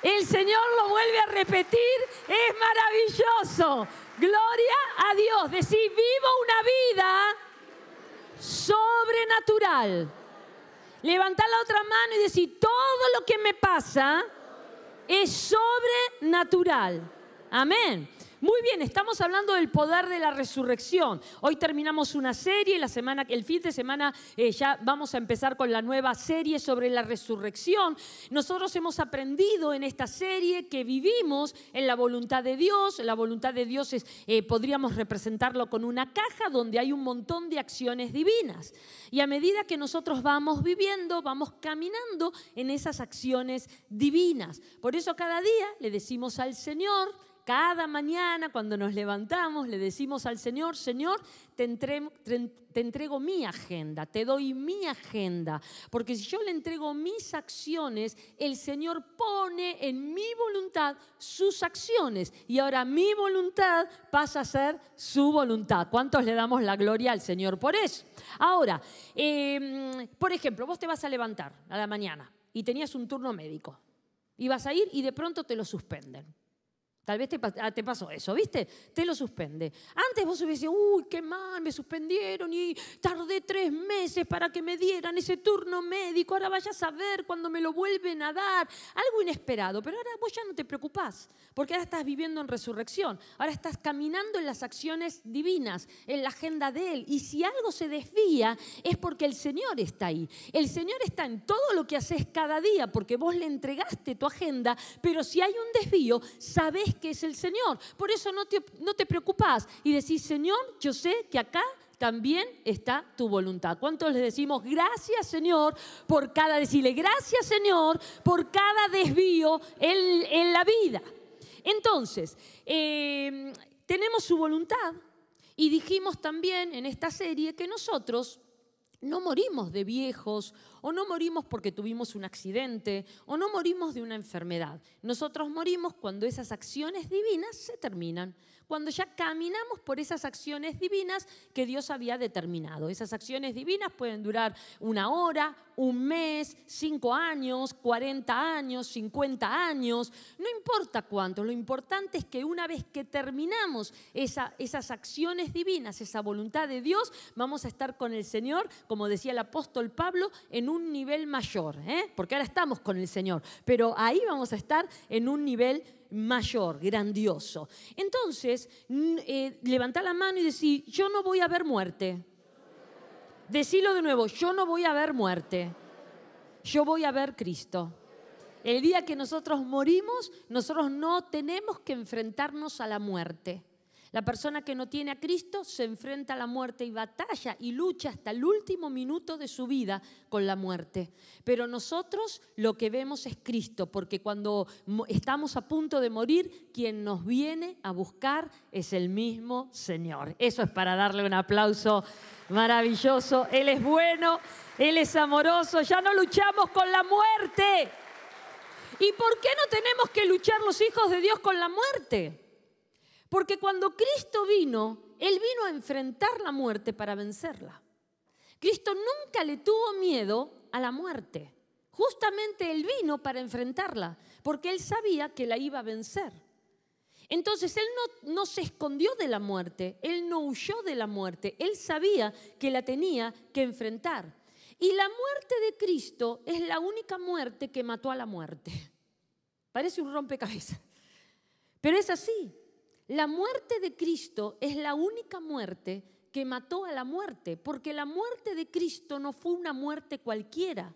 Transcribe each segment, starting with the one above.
El Señor lo vuelve a repetir, es maravilloso. Gloria a Dios. Decir, vivo una vida sobrenatural. Levantar la otra mano y decir, todo lo que me pasa es sobrenatural. Amén. Muy bien, estamos hablando del poder de la resurrección. Hoy terminamos una serie, el fin de semana ya vamos a empezar con la nueva serie sobre la resurrección. Nosotros hemos aprendido en esta serie que vivimos en la voluntad de Dios. La voluntad de Dios es, podríamos representarlo con una caja donde hay un montón de acciones divinas. Y a medida que nosotros vamos viviendo, vamos caminando en esas acciones divinas. Por eso cada día le decimos al Señor, cada mañana cuando nos levantamos le decimos al Señor, Señor, te entrego mi agenda, te doy mi agenda. Porque si yo le entrego mis acciones, el Señor pone en mi voluntad sus acciones. Y ahora mi voluntad pasa a ser su voluntad. ¿Cuántos le damos la gloria al Señor por eso? Ahora, por ejemplo, vos te vas a levantar a la mañana y tenías un turno médico. Y vas a ir y de pronto te lo suspenden. Tal vez te pasó eso, ¿viste? Te lo suspende. Antes vos hubiese dicho, uy, qué mal, me suspendieron y tardé 3 meses para que me dieran ese turno médico. Ahora vayas a ver cuando me lo vuelven a dar. Algo inesperado, pero ahora vos ya no te preocupás, porque ahora estás viviendo en resurrección. Ahora estás caminando en las acciones divinas, en la agenda de Él. Y si algo se desvía, es porque el Señor está ahí. El Señor está en todo lo que haces cada día, porque vos le entregaste tu agenda, pero si hay un desvío, sabés que es el Señor. Por eso no te preocupás y decís, Señor, yo sé que acá también está tu voluntad. ¿Cuántos les decimos gracias, Señor, por cada, decirle gracias, Señor, por cada desvío en la vida? Entonces, tenemos su voluntad y dijimos también en esta serie que nosotros no morimos de viejos, o no morimos porque tuvimos un accidente, o no morimos de una enfermedad. Nosotros morimos cuando esas acciones divinas se terminan, cuando ya caminamos por esas acciones divinas que Dios había determinado. Esas acciones divinas pueden durar 1 hora, 1 mes, 5 años, 40 años, 50 años, no importa cuánto. Lo importante es que una vez que terminamos esas acciones divinas, esa voluntad de Dios, vamos a estar con el Señor, como decía el apóstol Pablo, en un nivel mayor, porque ahora estamos con el Señor, pero ahí vamos a estar en un nivel mayor, grandioso. Entonces, levantá la mano y decí, yo no voy a ver muerte. Decilo de nuevo, yo no voy a ver muerte, yo voy a ver Cristo. El día que nosotros morimos, nosotros no tenemos que enfrentarnos a la muerte. La persona que no tiene a Cristo se enfrenta a la muerte y batalla y lucha hasta el último minuto de su vida con la muerte. Pero nosotros lo que vemos es Cristo, porque cuando estamos a punto de morir, quien nos viene a buscar es el mismo Señor. Eso es para darle un aplauso maravilloso. Él es bueno, Él es amoroso, ya no luchamos con la muerte. ¿Y por qué no tenemos que luchar los hijos de Dios con la muerte? Porque cuando Cristo vino, Él vino a enfrentar la muerte para vencerla. Cristo nunca le tuvo miedo a la muerte. Justamente Él vino para enfrentarla, porque Él sabía que la iba a vencer. Entonces Él no se escondió de la muerte, Él no huyó de la muerte, Él sabía que la tenía que enfrentar. Y la muerte de Cristo es la única muerte que mató a la muerte. Parece un rompecabezas, pero es así. La muerte de Cristo es la única muerte que mató a la muerte, porque la muerte de Cristo no fue una muerte cualquiera.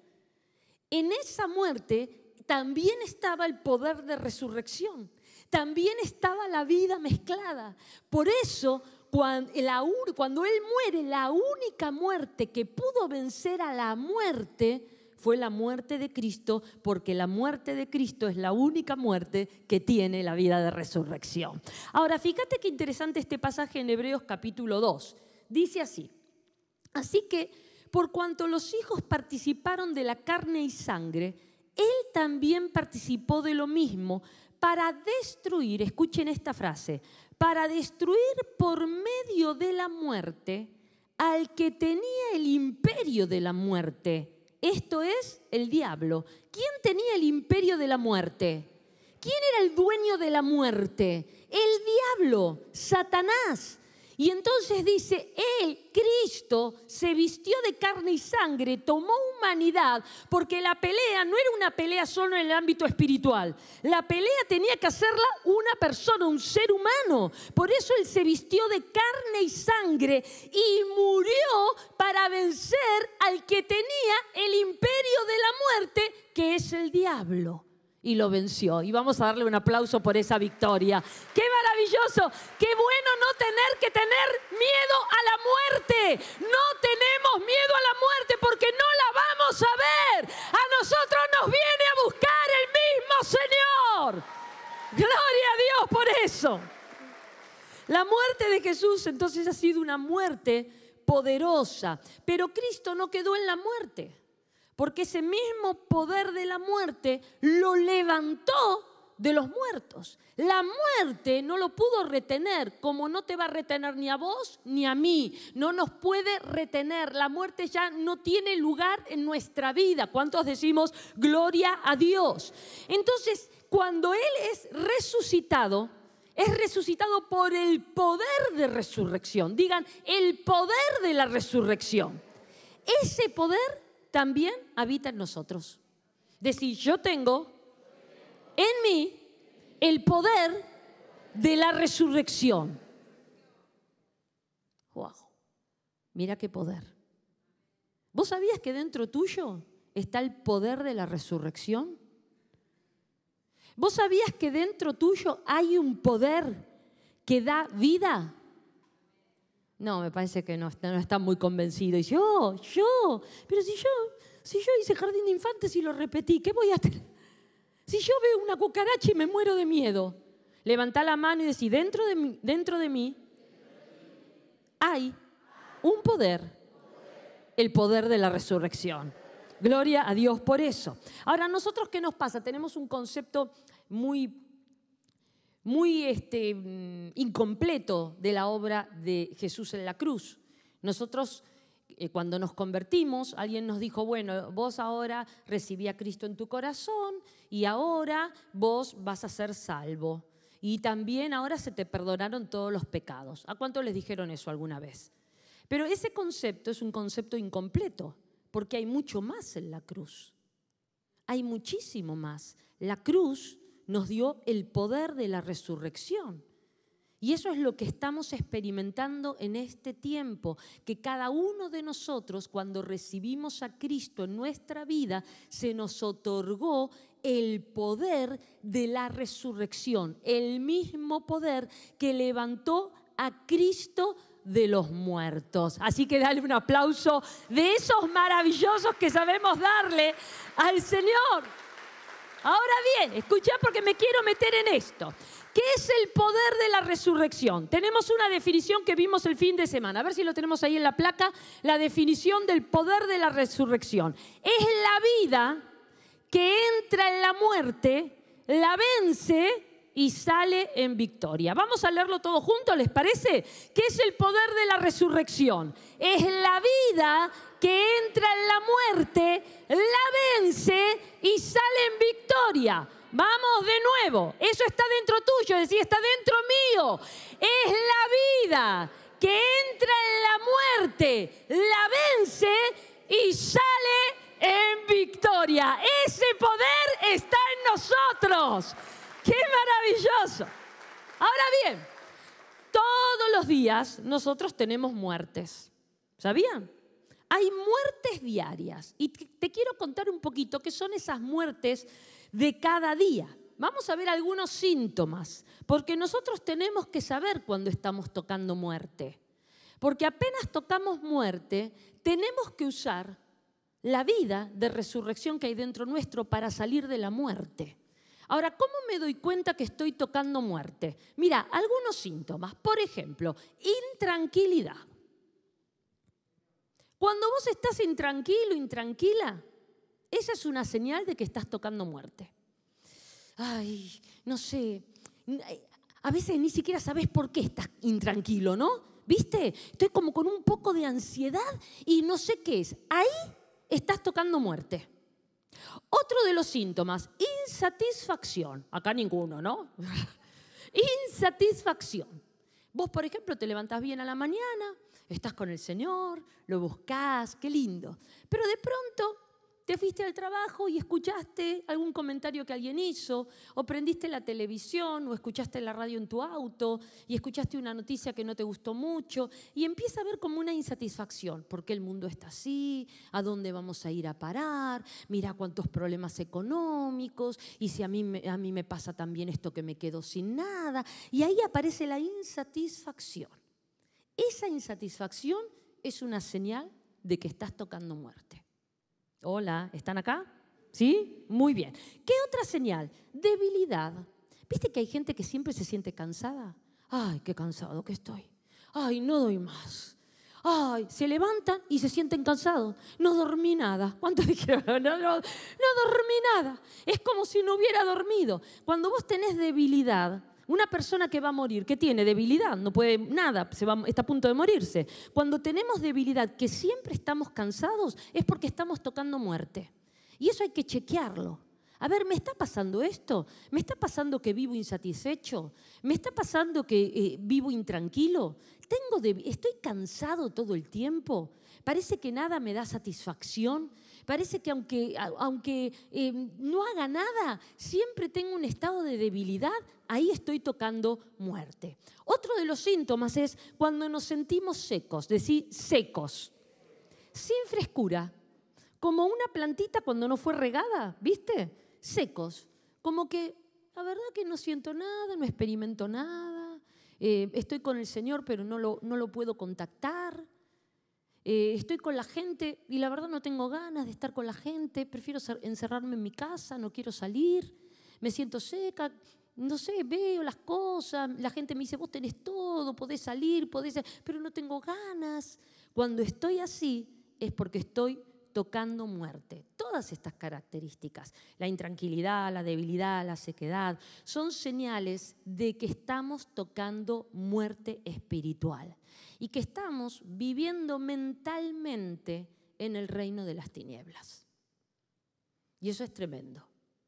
En esa muerte también estaba el poder de resurrección, también estaba la vida mezclada. Por eso, cuando Él muere, la única muerte que pudo vencer a la muerte fue la muerte de Cristo, porque la muerte de Cristo es la única muerte que tiene la vida de resurrección. Ahora, fíjate qué interesante este pasaje en Hebreos capítulo 2. Dice así: así que, por cuanto los hijos participaron de la carne y sangre, Él también participó de lo mismo para destruir, escuchen esta frase, para destruir por medio de la muerte al que tenía el imperio de la muerte. Esto es el diablo. ¿Quién tenía el imperio de la muerte? ¿Quién era el dueño de la muerte? El diablo, Satanás. Y entonces dice, Él, Cristo, se vistió de carne y sangre, tomó humanidad, porque la pelea no era una pelea solo en el ámbito espiritual. La pelea tenía que hacerla una persona, un ser humano. Por eso Él se vistió de carne y sangre y murió para vencer al que tenía el imperio de la muerte, que es el diablo. Y lo venció. Y vamos a darle un aplauso por esa victoria. ¡Qué maravilloso! ¡Qué bueno no tener que tener miedo a la muerte! No tenemos miedo a la muerte porque no la vamos a ver. A nosotros nos viene a buscar el mismo Señor. ¡Gloria a Dios por eso! La muerte de Jesús entonces ha sido una muerte poderosa. Pero Cristo no quedó en la muerte. Porque ese mismo poder de la muerte lo levantó de los muertos. La muerte no lo pudo retener, como no te va a retener ni a vos ni a mí. No nos puede retener. La muerte ya no tiene lugar en nuestra vida. ¿Cuántos decimos gloria a Dios? Entonces, cuando Él es resucitado por el poder de resurrección. Digan, el poder de la resurrección. Ese poder también habita en nosotros. Decir, yo tengo en mí el poder de la resurrección. ¡Wow! Mira qué poder. ¿Vos sabías que dentro tuyo está el poder de la resurrección? ¿Vos sabías que dentro tuyo hay un poder que da vida? No, me parece que no está muy convencido. Y pero si yo hice jardín de infantes y lo repetí, ¿qué voy a hacer? Si yo veo una cucaracha y me muero de miedo, levantá la mano y decís, dentro de mí hay un poder, el poder de la resurrección. Gloria a Dios por eso. Ahora, ¿nosotros qué nos pasa? Tenemos un concepto muy incompleto de la obra de Jesús en la cruz. Nosotros, cuando nos convertimos, alguien nos dijo, bueno, vos ahora recibí a Cristo en tu corazón y ahora vos vas a ser salvo. Y también ahora se te perdonaron todos los pecados. ¿A cuántos les dijeron eso alguna vez? Pero ese concepto es un concepto incompleto, porque hay mucho más en la cruz. Hay muchísimo más. La cruz nos dio el poder de la resurrección. Y eso es lo que estamos experimentando en este tiempo, que cada uno de nosotros, cuando recibimos a Cristo en nuestra vida, se nos otorgó el poder de la resurrección, el mismo poder que levantó a Cristo de los muertos. Así que dale un aplauso de esos maravillosos que sabemos darle al Señor. Ahora bien, escuchá porque me quiero meter en esto. ¿Qué es el poder de la resurrección? Tenemos una definición que vimos el fin de semana. A ver si lo tenemos ahí en la placa. La definición del poder de la resurrección. Es la vida que entra en la muerte, la vence y sale en victoria. Vamos a leerlo todo juntos, ¿les parece? ¿Qué es el poder de la resurrección? Es la vida que entra en la muerte, la vence y sale en victoria. Vamos de nuevo. Eso está dentro tuyo, es decir, está dentro mío. Es la vida que entra en la muerte, la vence y sale en victoria. Ese poder está en nosotros. ¡Qué maravilloso! Ahora bien, todos los días nosotros tenemos muertes. ¿Sabían? Hay muertes diarias. Y te quiero contar un poquito qué son esas muertes de cada día. Vamos a ver algunos síntomas, porque nosotros tenemos que saber cuando estamos tocando muerte. Porque apenas tocamos muerte, tenemos que usar la vida de resurrección que hay dentro nuestro para salir de la muerte. Ahora, ¿cómo me doy cuenta que estoy tocando muerte? Mira, algunos síntomas. Por ejemplo, intranquilidad. Cuando vos estás intranquilo, intranquila, esa es una señal de que estás tocando muerte. Ay, no sé, a veces ni siquiera sabes por qué estás intranquilo, ¿no? ¿Viste? Estoy como con un poco de ansiedad y no sé qué es. Ahí estás tocando muerte. Otro de los síntomas, insatisfacción. Acá ninguno, ¿no? Insatisfacción. Vos, por ejemplo, te levantás bien a la mañana, estás con el Señor, lo buscás, qué lindo. Pero de pronto te fuiste al trabajo y escuchaste algún comentario que alguien hizo, o prendiste la televisión, o escuchaste la radio en tu auto, y escuchaste una noticia que no te gustó mucho, y empieza a ver como una insatisfacción. ¿Por qué el mundo está así? ¿A dónde vamos a ir a parar? Mira cuántos problemas económicos, y si a mí me pasa también esto que me quedo sin nada. Y ahí aparece la insatisfacción. Esa insatisfacción es una señal de que estás tocando muerte. Hola, ¿están acá? ¿Sí? Muy bien. ¿Qué otra señal? Debilidad. ¿Viste que hay gente que siempre se siente cansada? Ay, qué cansado que estoy. Ay, no doy más. Ay, se levantan y se sienten cansados. No dormí nada. ¿Cuántos dijeron? No dormí nada. Es como si no hubiera dormido. Cuando vos tenés debilidad, una persona que va a morir, ¿qué tiene? Debilidad, no puede nada, está a punto de morirse. Cuando tenemos debilidad, que siempre estamos cansados, es porque estamos tocando muerte. Y eso hay que chequearlo. A ver, ¿me está pasando esto? ¿Me está pasando que vivo insatisfecho? ¿Me está pasando que vivo intranquilo? ¿Estoy cansado todo el tiempo? Parece que nada me da satisfacción. Parece que aunque no haga nada, siempre tengo un estado de debilidad. Ahí estoy tocando muerte. Otro de los síntomas es cuando nos sentimos secos, decir secos, sin frescura, como una plantita cuando no fue regada, ¿viste? Secos, como que la verdad que no siento nada, no experimento nada, estoy con el Señor pero no lo puedo contactar. Estoy con la gente y la verdad no tengo ganas de estar con la gente, prefiero encerrarme en mi casa, no quiero salir, me siento seca, no sé, veo las cosas, la gente me dice, vos tenés todo, podés salir, pero no tengo ganas. Cuando estoy así es porque estoy tocando muerte. Todas estas características, la intranquilidad, la debilidad, la sequedad, son señales de que estamos tocando muerte espiritual y que estamos viviendo mentalmente en el reino de las tinieblas. Y eso es tremendo.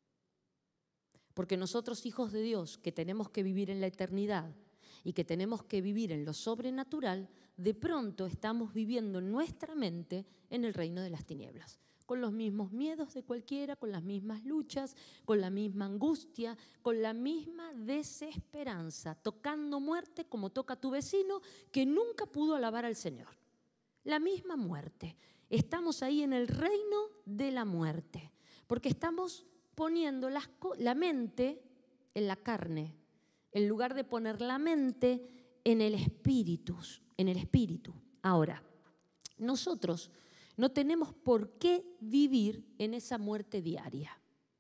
Porque nosotros, hijos de Dios, que tenemos que vivir en la eternidad y que tenemos que vivir en lo sobrenatural, de pronto estamos viviendo en nuestra mente en el reino de las tinieblas, con los mismos miedos de cualquiera, con las mismas luchas, con la misma angustia, con la misma desesperanza, tocando muerte como toca tu vecino que nunca pudo alabar al Señor. La misma muerte. Estamos ahí en el reino de la muerte, porque estamos poniendo la mente en la carne, en lugar de poner la mente en el espíritu. Ahora, nosotros no tenemos por qué vivir en esa muerte diaria.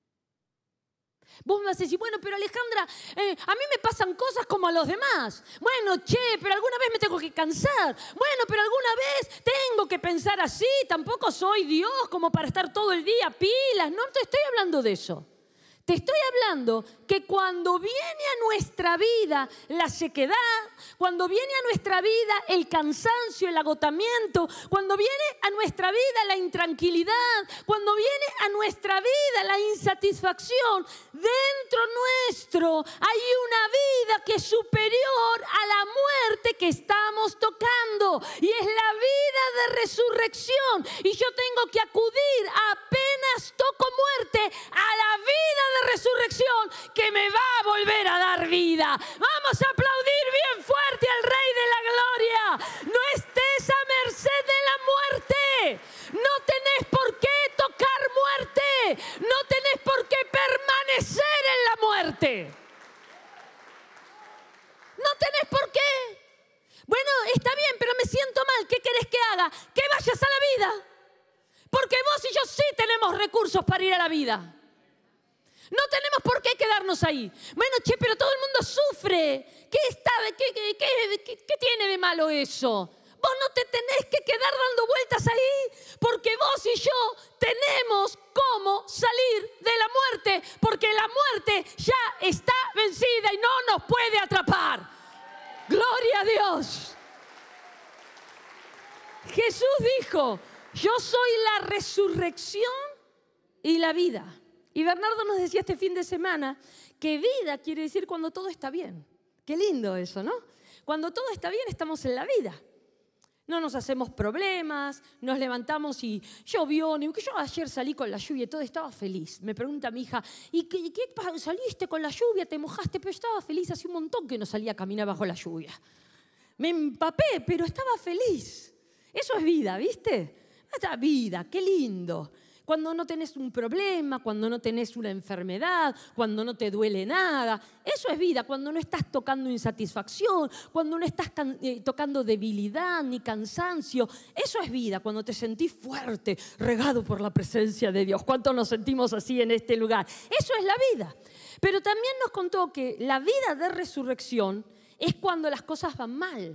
Vos me vas a decir, bueno, pero Alejandra, a mí me pasan cosas como a los demás. Bueno, pero alguna vez me tengo que cansar. Bueno, pero alguna vez tengo que pensar así. Tampoco soy Dios como para estar todo el día pilas. No te estoy hablando de eso. Te estoy hablando que cuando viene a nuestra vida la sequedad, cuando viene a nuestra vida el cansancio, el agotamiento, cuando viene a nuestra vida la intranquilidad, cuando viene a nuestra vida la insatisfacción, dentro nuestro hay una vida que es superior a la muerte que estamos tocando y es la vida de resurrección. Y yo tengo que acudir apenas toco muerte a la vida de resurrección que me va a volver a dar vida. Vamos a aplaudir bien fuerte al Rey de la Gloria. No estés a merced de la muerte. No tenés por qué tocar muerte. No tenés por qué permanecer en la muerte. No tenés por qué. Bueno, está bien, pero me siento mal. ¿Qué querés que haga? Que vayas a la vida. Porque vos y yo sí tenemos recursos para ir a la vida. No tenemos por qué quedarnos ahí. Bueno, pero todo el mundo sufre. ¿Qué tiene de malo eso? Vos no te tenés que quedar dando vueltas ahí, porque vos y yo tenemos cómo salir de la muerte, porque la muerte ya está vencida y no nos puede atrapar. ¡Gloria a Dios! Jesús dijo, yo soy la resurrección y la vida. Y Bernardo nos decía este fin de semana que vida quiere decir cuando todo está bien. Qué lindo eso, ¿no? Cuando todo está bien estamos en la vida. No nos hacemos problemas, nos levantamos y llovió. Yo ayer salí con la lluvia y todo, estaba feliz. Me pregunta mi hija, ¿y qué saliste con la lluvia? ¿Te mojaste? Pero yo estaba feliz, hace un montón que no salía a caminar bajo la lluvia. Me empapé, pero estaba feliz. Eso es vida, ¿viste? Esta vida, qué lindo. Cuando no tenés un problema, cuando no tenés una enfermedad, cuando no te duele nada. Eso es vida, cuando no estás tocando insatisfacción, cuando no estás tocando debilidad ni cansancio. Eso es vida, cuando te sentís fuerte, regado por la presencia de Dios. ¿Cuántos nos sentimos así en este lugar? Eso es la vida. Pero también nos contó que la vida de resurrección es cuando las cosas van mal.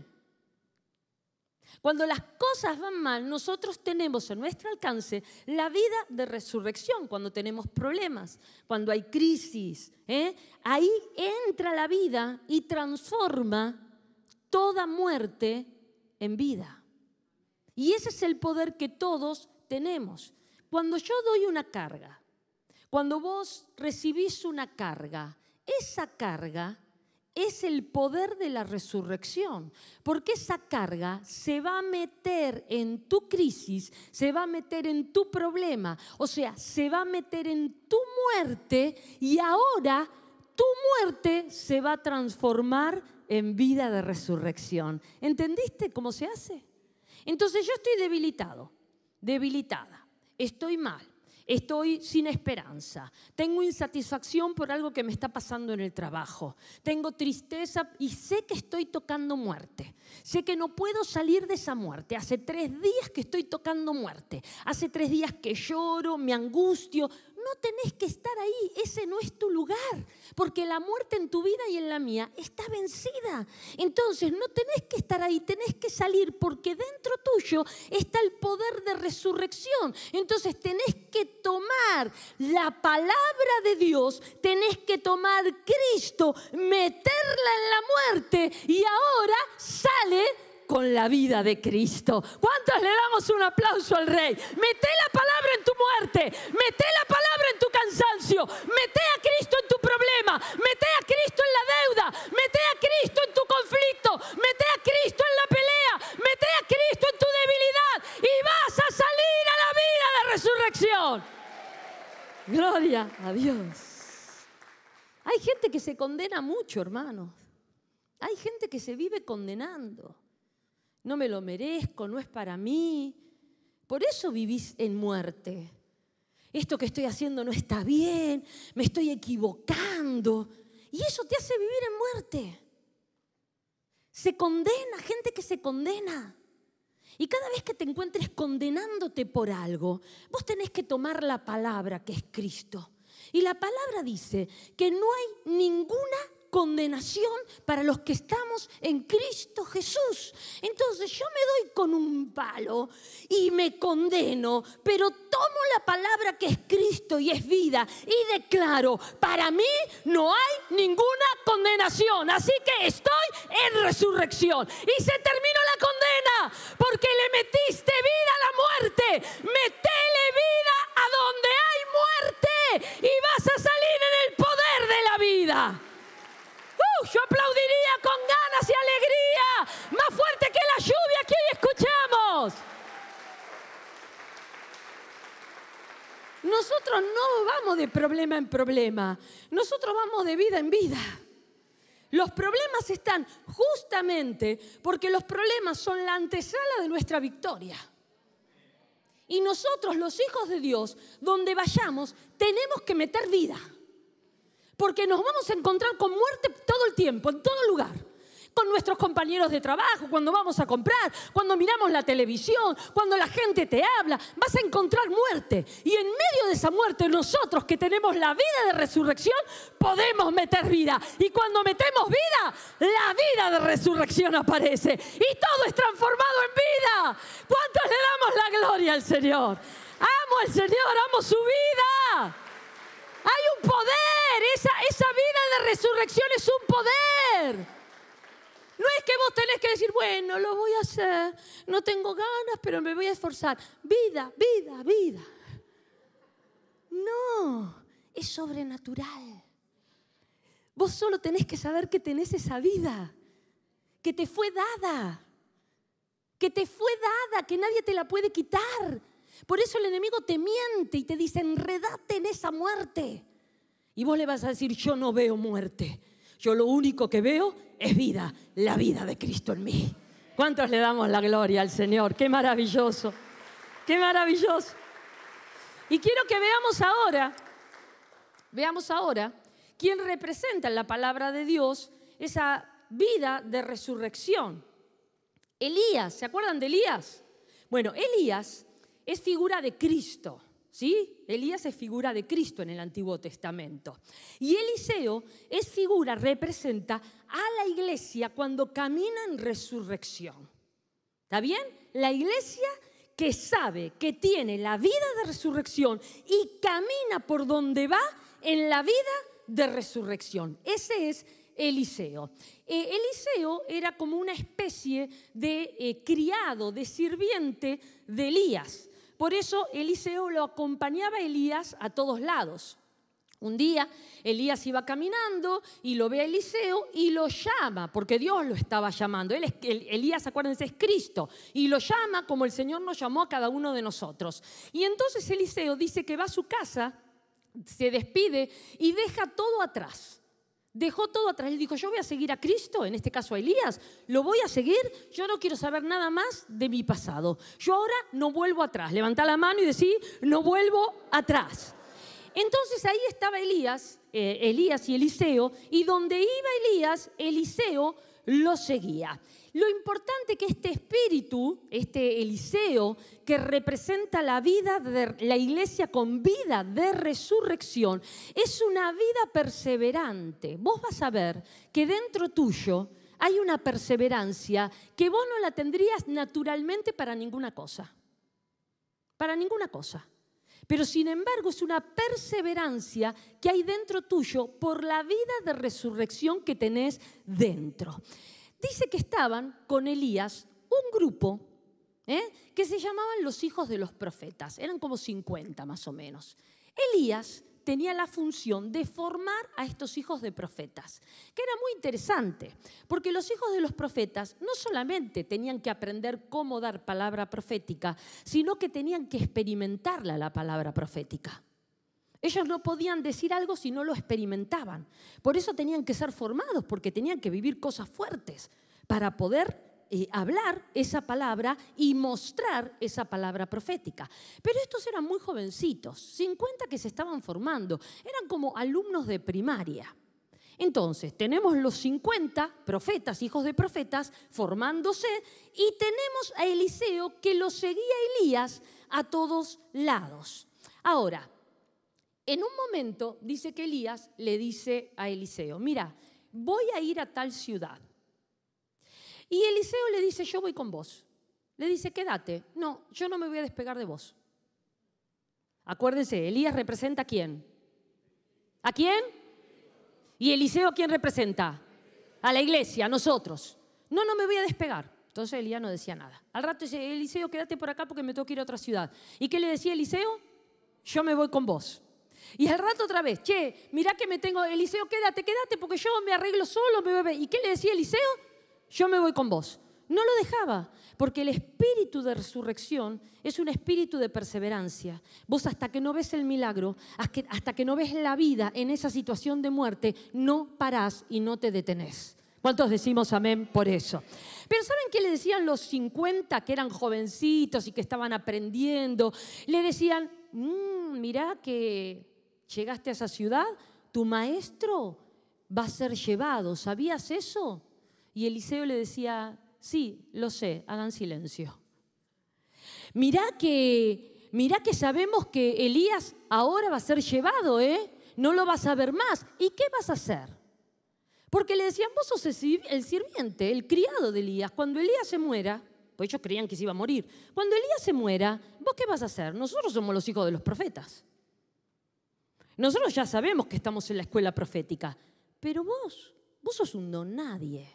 Cuando las cosas van mal, nosotros tenemos a nuestro alcance la vida de resurrección, cuando tenemos problemas, cuando hay crisis. Ahí entra la vida y transforma toda muerte en vida. Y ese es el poder que todos tenemos. Cuando yo doy una carga, cuando vos recibís una carga, esa carga es el poder de la resurrección, porque esa carga se va a meter en tu crisis, se va a meter en tu problema, o sea, se va a meter en tu muerte y ahora tu muerte se va a transformar en vida de resurrección. ¿Entendiste cómo se hace? Entonces yo estoy debilitado, debilitada, estoy mal. Estoy sin esperanza, tengo insatisfacción por algo que me está pasando en el trabajo, tengo tristeza y sé que estoy tocando muerte, sé que no puedo salir de esa muerte, hace 3 días que estoy tocando muerte, hace 3 días que lloro, me angustio. No tenés que estar ahí, ese no es tu lugar, porque la muerte en tu vida y en la mía está vencida. Entonces no tenés que estar ahí, tenés que salir, porque dentro tuyo está el poder de resurrección. Entonces tenés que tomar la palabra de Dios, tenés que tomar Cristo, meterla en la muerte y ahora sale con la vida de Cristo. ¿Cuántos le damos un aplauso al Rey? Mete la palabra en tu muerte, mete la palabra en tu cansancio, mete a Cristo en tu problema, mete a Cristo en la deuda, mete a Cristo en tu conflicto, mete a Cristo en la pelea, mete a Cristo en tu debilidad y vas a salir a la vida de resurrección. Gloria a Dios. Hay gente que se condena mucho, hermanos. Hay gente que se vive condenando. No me lo merezco, no es para mí. Por eso vivís en muerte. Esto que estoy haciendo no está bien, me estoy equivocando. Y eso te hace vivir en muerte. Se condena, gente que se condena. Y cada vez que te encuentres condenándote por algo, vos tenés que tomar la palabra que es Cristo. Y la palabra dice que no hay ninguna condenación para los que estamos en Cristo Jesús. Entonces yo me doy con un palo y me condeno, pero tomo la palabra que es Cristo y es vida y declaro, para mí no hay ninguna condenación, así que estoy en resurrección. Y se terminó la condena, porque le metiste vida a la muerte, metele vida a donde hay muerte y vas a salir en el poder de la vida. Yo aplaudiría con ganas y alegría, más fuerte que la lluvia que hoy escuchamos. Nosotros no vamos de problema en problema, nosotros vamos de vida en vida. Los problemas están justamente porque los problemas son la antesala de nuestra victoria. Y nosotros, los hijos de Dios, donde vayamos, tenemos que meter vida. Porque nos vamos a encontrar con muerte todo el tiempo, en todo lugar. Con nuestros compañeros de trabajo, cuando vamos a comprar, cuando miramos la televisión, cuando la gente te habla, vas a encontrar muerte. Y en medio de esa muerte, nosotros que tenemos la vida de resurrección, podemos meter vida. Y cuando metemos vida, la vida de resurrección aparece. Y todo es transformado en vida. ¿Cuántos le damos la gloria al Señor? Amo al Señor, amo su vida. Hay un poder, esa vida de resurrección es un poder. No es que vos tenés que decir, bueno, lo voy a hacer, no tengo ganas, pero me voy a esforzar. Vida, vida, vida. No, es sobrenatural. Vos solo tenés que saber que tenés esa vida, que te fue dada, que nadie te la puede quitar. Por eso el enemigo te miente y te dice, enredate en esa muerte. Y vos le vas a decir, yo no veo muerte. Yo lo único que veo es vida, la vida de Cristo en mí. ¿Cuántos le damos la gloria al Señor? ¡Qué maravilloso! ¡Qué maravilloso! Y quiero que veamos ahora quién representa en la palabra de Dios esa vida de resurrección. Elías, ¿se acuerdan de Elías? Bueno, Elías es figura de Cristo, ¿sí? Elías es figura de Cristo en el Antiguo Testamento. Y Eliseo es figura, representa a la iglesia cuando camina en resurrección. ¿Está bien? La iglesia que sabe que tiene la vida de resurrección y camina por donde va en la vida de resurrección. Ese es Eliseo. Eliseo era como una especie de criado, de sirviente de Elías. Por eso Eliseo lo acompañaba a Elías a todos lados. Un día Elías iba caminando y lo ve a Eliseo y lo llama, porque Dios lo estaba llamando. Elías, acuérdense, es Cristo. Y lo llama como el Señor nos llamó a cada uno de nosotros. Y entonces Eliseo dice que va a su casa, se despide y deja todo atrás. Dejó todo atrás. Él dijo, yo voy a seguir a Cristo, en este caso a Elías, lo voy a seguir, yo no quiero saber nada más de mi pasado. Yo ahora no vuelvo atrás. Levantá la mano y decí, no vuelvo atrás. Entonces ahí estaba Elías y Eliseo, y donde iba Elías, Eliseo lo seguía. Lo importante que este espíritu, este Eliseo, que representa la vida de la iglesia con vida de resurrección, es una vida perseverante. Vos vas a ver que dentro tuyo hay una perseverancia que vos no la tendrías naturalmente para ninguna cosa. Para ninguna cosa. Pero sin embargo es una perseverancia que hay dentro tuyo por la vida de resurrección que tenés dentro. Dice que estaban con Elías un grupo que se llamaban los hijos de los profetas. Eran como 50 más o menos. Elías tenía la función de formar a estos hijos de profetas, que era muy interesante, porque los hijos de los profetas no solamente tenían que aprender cómo dar palabra profética, sino que tenían que experimentarla la palabra profética. Ellos no podían decir algo si no lo experimentaban. Por eso tenían que ser formados, porque tenían que vivir cosas fuertes para poder hablar esa palabra y mostrar esa palabra profética. Pero estos eran muy jovencitos, 50 que se estaban formando, eran como alumnos de primaria. Entonces, tenemos los 50 profetas, hijos de profetas, formándose, y tenemos a Eliseo que lo seguía a Elías a todos lados. Ahora, en un momento dice que Elías le dice a Eliseo, mira, voy a ir a tal ciudad. Y Eliseo le dice, yo voy con vos. Le dice, quédate. No, yo no me voy a despegar de vos. Acuérdense, Elías representa ¿a quién? ¿A quién? ¿Y Eliseo quién representa? A la iglesia, a nosotros. No, no me voy a despegar. Entonces Elías no decía nada. Al rato dice, Eliseo, quédate por acá porque me tengo que ir a otra ciudad. ¿Y qué le decía Eliseo? Yo me voy con vos. Y al rato otra vez, che, mirá que me tengo, Eliseo, quédate porque yo me arreglo solo. ¿Y qué le decía Eliseo? Yo me voy con vos. No lo dejaba, porque el espíritu de resurrección es un espíritu de perseverancia. Vos hasta que no ves el milagro, hasta que no ves la vida en esa situación de muerte, no parás y no te detenés. ¿Cuántos decimos amén por eso? Pero ¿saben qué le decían los 50 que eran jovencitos y que estaban aprendiendo? Le decían, mirá que llegaste a esa ciudad, tu maestro va a ser llevado. ¿Sabías eso? Y Eliseo le decía, sí, lo sé, hagan silencio. Mirá que sabemos que Elías ahora va a ser llevado, no lo vas a ver más. ¿Y qué vas a hacer? Porque le decían, vos sos el sirviente, el criado de Elías. Cuando Elías se muera, pues ellos creían que se iba a morir. Cuando Elías se muera, ¿vos qué vas a hacer? Nosotros somos los hijos de los profetas. Nosotros ya sabemos que estamos en la escuela profética. Pero vos sos un don nadie.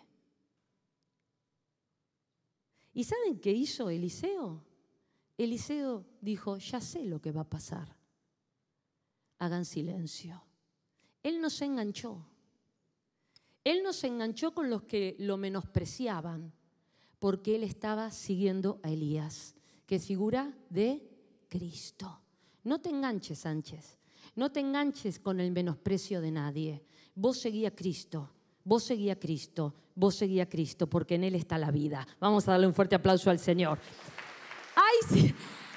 ¿Y saben qué hizo Eliseo? Eliseo dijo, ya sé lo que va a pasar. hagan silencio. Él no se enganchó. Él no se enganchó con los que lo menospreciaban, porque él estaba siguiendo a Elías, que es figura de Cristo. No te enganches, Sánchez. No te enganches con el menosprecio de nadie. Vos seguí a Cristo. Vos seguí a Cristo. Vos seguí a Cristo, porque en Él está la vida. Vamos a darle un fuerte aplauso al Señor. Hay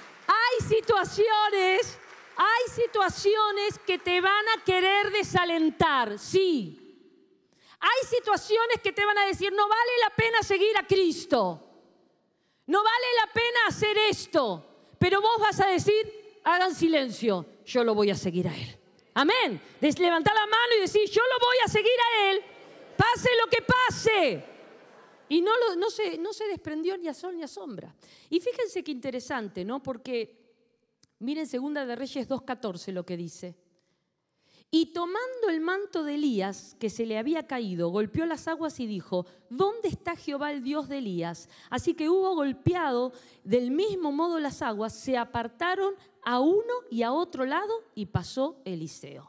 situaciones que te van a querer desalentar, sí. Hay situaciones que te van a decir, no vale la pena seguir a Cristo. No vale la pena hacer esto. Pero vos vas a decir, hagan silencio, yo lo voy a seguir a Él. Amén. Levantá la mano y decir, yo lo voy a seguir a Él, pase lo que pase. Y no se desprendió ni a sol ni a sombra. Y fíjense qué interesante, ¿no? Porque miren 2 de Reyes 2:14 lo que dice. Y tomando el manto de Elías, que se le había caído, golpeó las aguas y dijo, ¿dónde está Jehová el Dios de Elías? Así que hubo golpeado del mismo modo las aguas, se apartaron a uno y a otro lado y pasó Eliseo.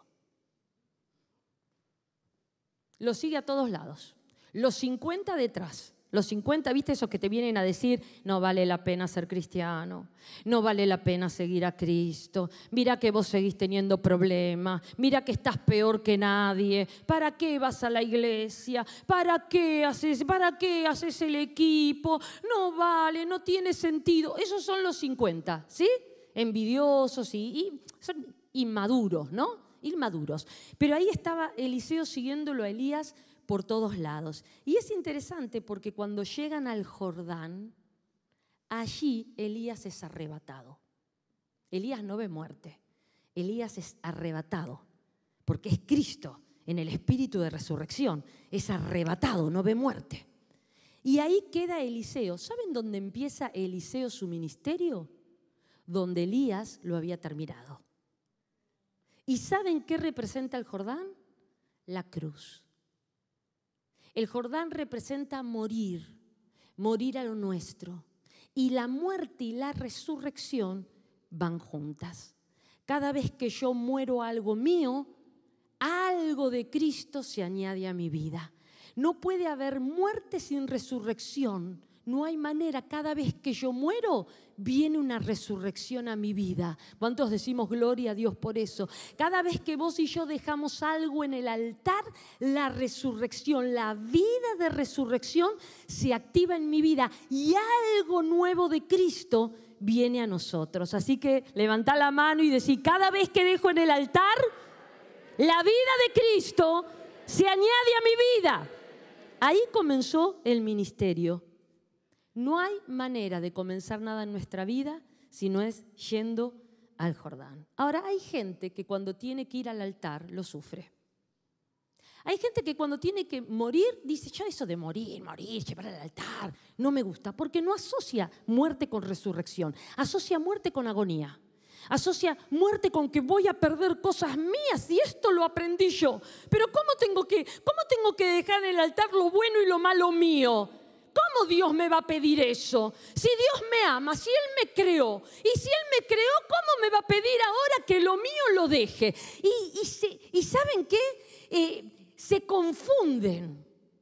Lo sigue a todos lados. Los 50 detrás. Los 50, ¿viste esos que te vienen a decir, no vale la pena ser cristiano, no vale la pena seguir a Cristo, mira que vos seguís teniendo problemas, mira que estás peor que nadie, ¿para qué vas a la iglesia? ¿Para qué haces el equipo? No vale, no tiene sentido. Esos son los 50, ¿sí? Envidiosos y son inmaduros, ¿no? Inmaduros. Pero ahí estaba Eliseo siguiéndolo a Elías por todos lados. Y es interesante porque cuando llegan al Jordán, allí Elías es arrebatado. Elías no ve muerte, Elías es arrebatado, porque es Cristo en el espíritu de resurrección, es arrebatado, no ve muerte. Y ahí queda Eliseo. ¿Saben dónde empieza Eliseo su ministerio? Donde Elías lo había terminado. ¿Y saben qué representa el Jordán? La cruz. El Jordán representa morir a lo nuestro. Y la muerte y la resurrección van juntas. Cada vez que yo muero a algo mío, algo de Cristo se añade a mi vida. No puede haber muerte sin resurrección. No hay manera. Cada vez que yo muero, viene una resurrección a mi vida. ¿Cuántos decimos gloria a Dios por eso? Cada vez que vos y yo dejamos algo en el altar, la resurrección, la vida de resurrección se activa en mi vida y algo nuevo de Cristo viene a nosotros. Así que levantá la mano y decí, cada vez que dejo en el altar, la vida de Cristo se añade a mi vida. Ahí comenzó el ministerio. No hay manera de comenzar nada en nuestra vida si no es yendo al Jordán. Ahora, hay gente que cuando tiene que ir al altar lo sufre. Hay gente que cuando tiene que morir dice, yo eso de morir, llevar al altar, no me gusta, porque no asocia muerte con resurrección, asocia muerte con agonía. Asocia muerte con que voy a perder cosas mías y esto lo aprendí yo. Pero ¿cómo tengo que dejar en el altar lo bueno y lo malo mío? ¿Cómo Dios me va a pedir eso? Si Dios me ama, si Él me creó, y si Él me creó, ¿cómo me va a pedir ahora que lo mío lo deje? Y ¿saben qué? Se confunden,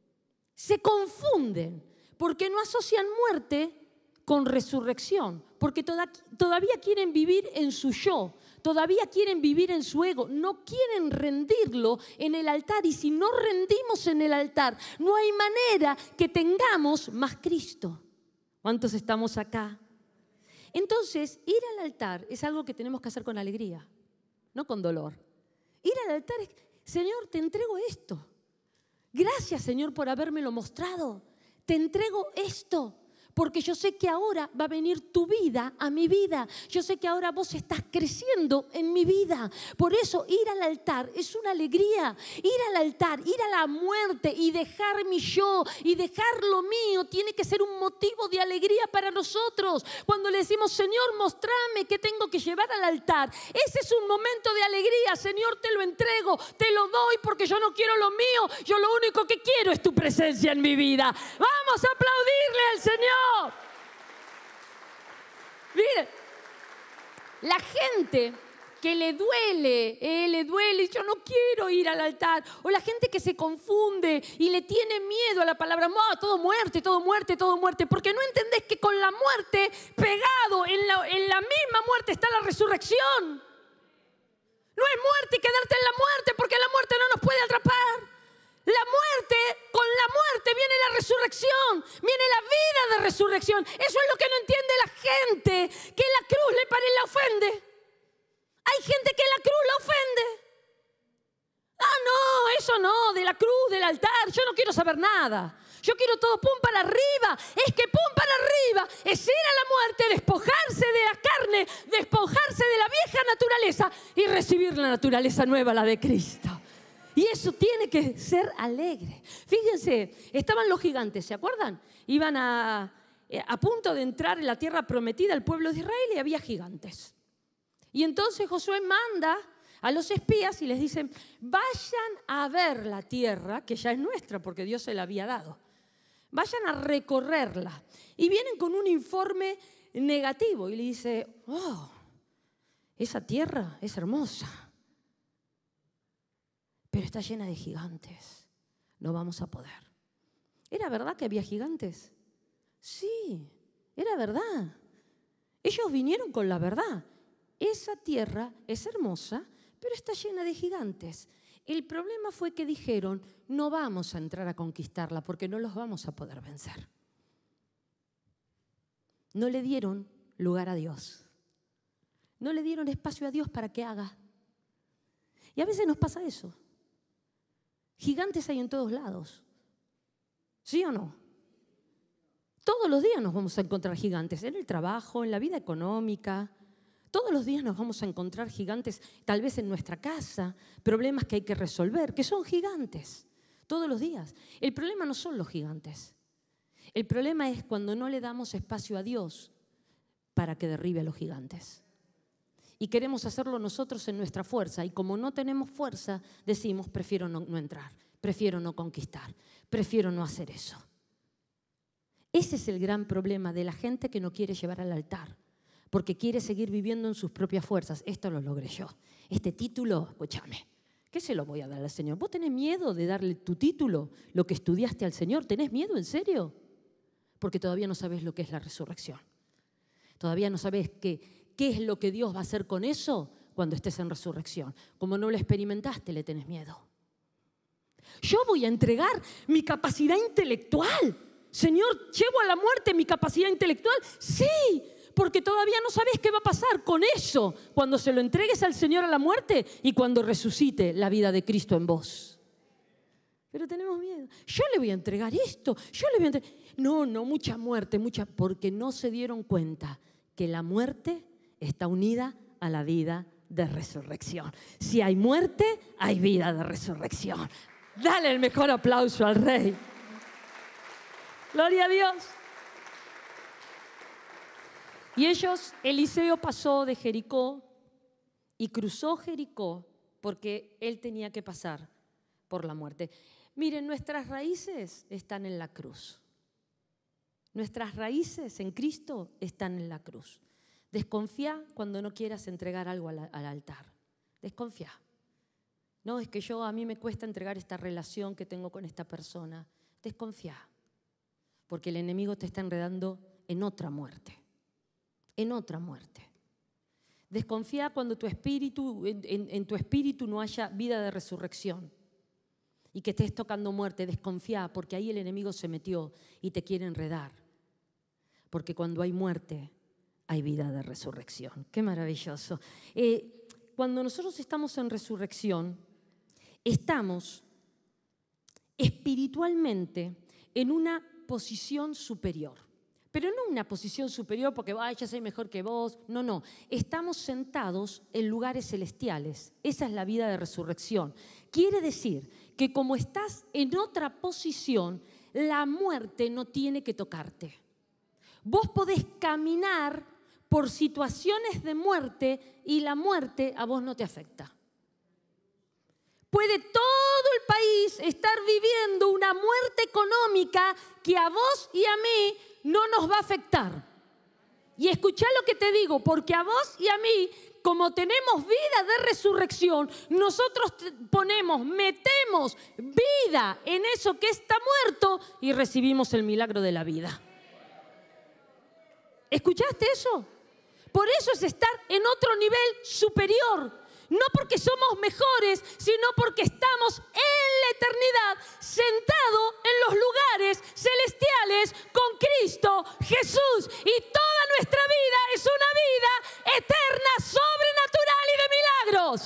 porque no asocian muerte con resurrección, porque todavía quieren vivir en su yo, todavía quieren vivir en su ego, no quieren rendirlo en el altar. Y si no rendimos en el altar, no hay manera que tengamos más Cristo. ¿Cuántos estamos acá? Entonces, ir al altar es algo que tenemos que hacer con alegría, no con dolor. Ir al altar es, Señor, te entrego esto. Gracias, Señor, por habérmelo mostrado. Te entrego esto. Porque yo sé que ahora va a venir tu vida a mi vida. Yo sé que ahora vos estás creciendo en mi vida. Por eso ir al altar es una alegría. Ir al altar, ir a la muerte y dejar mi yo y dejar lo mío tiene que ser un motivo de alegría para nosotros. Cuando le decimos, Señor, mostrame qué tengo que llevar al altar. Ese es un momento de alegría. Señor, te lo entrego, te lo doy porque yo no quiero lo mío. Yo lo único que quiero es tu presencia en mi vida. Vamos a aplaudirle al Señor. Miren, la gente que le duele, y yo no quiero ir al altar. O la gente que se confunde y le tiene miedo a la palabra, todo muerte, todo muerte, todo muerte. Porque no entendés que con la muerte, pegado en la misma muerte está la resurrección. No es muerte y quedarte en la muerte, porque la muerte no nos puede atrapar. La muerte, con la muerte viene la resurrección, viene la vida de resurrección. Eso es lo que no entiende la gente, que la cruz la ofende. Hay gente que la cruz la ofende. No, eso no, de la cruz, del altar, yo no quiero saber nada. Yo quiero todo pum para arriba. Es que pum para arriba es ir a la muerte, despojarse de la carne, despojarse de la vieja naturaleza y recibir la naturaleza nueva, la de Cristo. Y eso tiene que ser alegre. Fíjense, estaban los gigantes, ¿se acuerdan? Iban a punto de entrar en la tierra prometida el pueblo de Israel y había gigantes. Y entonces Josué manda a los espías y les dice, vayan a ver la tierra, que ya es nuestra porque Dios se la había dado. Vayan a recorrerla. Y vienen con un informe negativo y le dice, esa tierra es hermosa, pero está llena de gigantes. No vamos a poder. ¿Era verdad que había gigantes? Sí, era verdad. Ellos vinieron con la verdad. Esa tierra es hermosa, pero está llena de gigantes. El problema fue que dijeron, no vamos a entrar a conquistarla porque no los vamos a poder vencer. No le dieron lugar a Dios. No le dieron espacio a Dios para que haga. Y a veces nos pasa eso. Gigantes hay en todos lados. ¿Sí o no? Todos los días nos vamos a encontrar gigantes. En el trabajo, en la vida económica. Todos los días nos vamos a encontrar gigantes, tal vez en nuestra casa, problemas que hay que resolver, que son gigantes. Todos los días. El problema no son los gigantes. El problema es cuando no le damos espacio a Dios para que derribe a los gigantes. Y queremos hacerlo nosotros en nuestra fuerza. Y como no tenemos fuerza, decimos, prefiero no entrar, prefiero no conquistar, prefiero no hacer eso. Ese es el gran problema de la gente que no quiere llevar al altar, porque quiere seguir viviendo en sus propias fuerzas. Esto lo logré yo. Este título, escúchame, ¿qué se lo voy a dar al Señor? ¿Vos tenés miedo de darle tu título, lo que estudiaste al Señor? ¿Tenés miedo, en serio? Porque todavía no sabés lo que es la resurrección. Todavía no sabés qué es lo que Dios va a hacer con eso cuando estés en resurrección. Como no lo experimentaste, le tenés miedo. Yo voy a entregar mi capacidad intelectual. Señor, ¿llevo a la muerte mi capacidad intelectual? Sí, porque todavía no sabés qué va a pasar con eso cuando se lo entregues al Señor a la muerte y cuando resucite la vida de Cristo en vos. Pero tenemos miedo. Yo le voy a entregar esto, yo le voy a entregar... No, mucha muerte, porque no se dieron cuenta que la muerte está unida a la vida de resurrección. Si hay muerte, hay vida de resurrección. Dale el mejor aplauso al Rey. Gloria a Dios. Y Eliseo pasó de Jericó y cruzó Jericó porque él tenía que pasar por la muerte. Miren, nuestras raíces están en la cruz. Nuestras raíces en Cristo están en la cruz. Desconfía cuando no quieras entregar algo al altar. Desconfía. No, es que a mí me cuesta entregar esta relación que tengo con esta persona. Desconfía. Porque el enemigo te está enredando en otra muerte. En otra muerte. Desconfía cuando en tu espíritu no haya vida de resurrección y que estés tocando muerte. Desconfía porque ahí el enemigo se metió y te quiere enredar. Porque cuando hay muerte, hay vida de resurrección. ¡Qué maravilloso! Cuando nosotros estamos en resurrección, estamos espiritualmente en una posición superior. Pero no una posición superior porque ya soy mejor que vos. No. Estamos sentados en lugares celestiales. Esa es la vida de resurrección. Quiere decir que como estás en otra posición, la muerte no tiene que tocarte. Vos podés caminar por situaciones de muerte y la muerte a vos no te afecta. Puede todo el país estar viviendo una muerte económica que a vos y a mí no nos va a afectar. Y escuchá lo que te digo, porque a vos y a mí como tenemos vida de resurrección, nosotros metemos vida en eso que está muerto y recibimos el milagro de la vida. ¿Escuchaste eso? Por eso es estar en otro nivel superior. No porque somos mejores, sino porque estamos en la eternidad, sentados en los lugares celestiales con Cristo Jesús. Y toda nuestra vida es una vida eterna, sobrenatural y de milagros.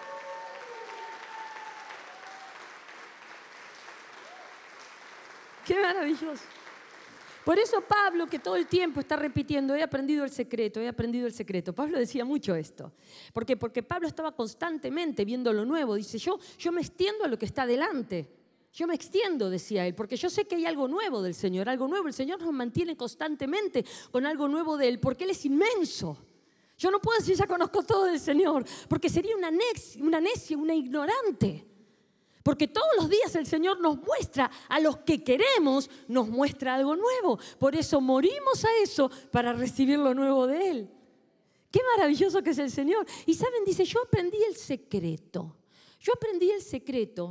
¡Qué maravilloso! Por eso Pablo, que todo el tiempo está repitiendo, he aprendido el secreto, he aprendido el secreto. Pablo decía mucho esto. ¿Por qué? Porque Pablo estaba constantemente viendo lo nuevo. Dice, yo me extiendo a lo que está delante. Yo me extiendo, decía él, porque yo sé que hay algo nuevo del Señor, algo nuevo. El Señor nos mantiene constantemente con algo nuevo de Él, porque Él es inmenso. Yo no puedo decir, ya conozco todo del Señor, porque sería una necia, una ignorante. Porque todos los días el Señor nos muestra, a los que queremos, nos muestra algo nuevo. Por eso morimos a eso para recibir lo nuevo de Él. Qué maravilloso que es el Señor. Y saben, dice, yo aprendí el secreto. Yo aprendí el secreto,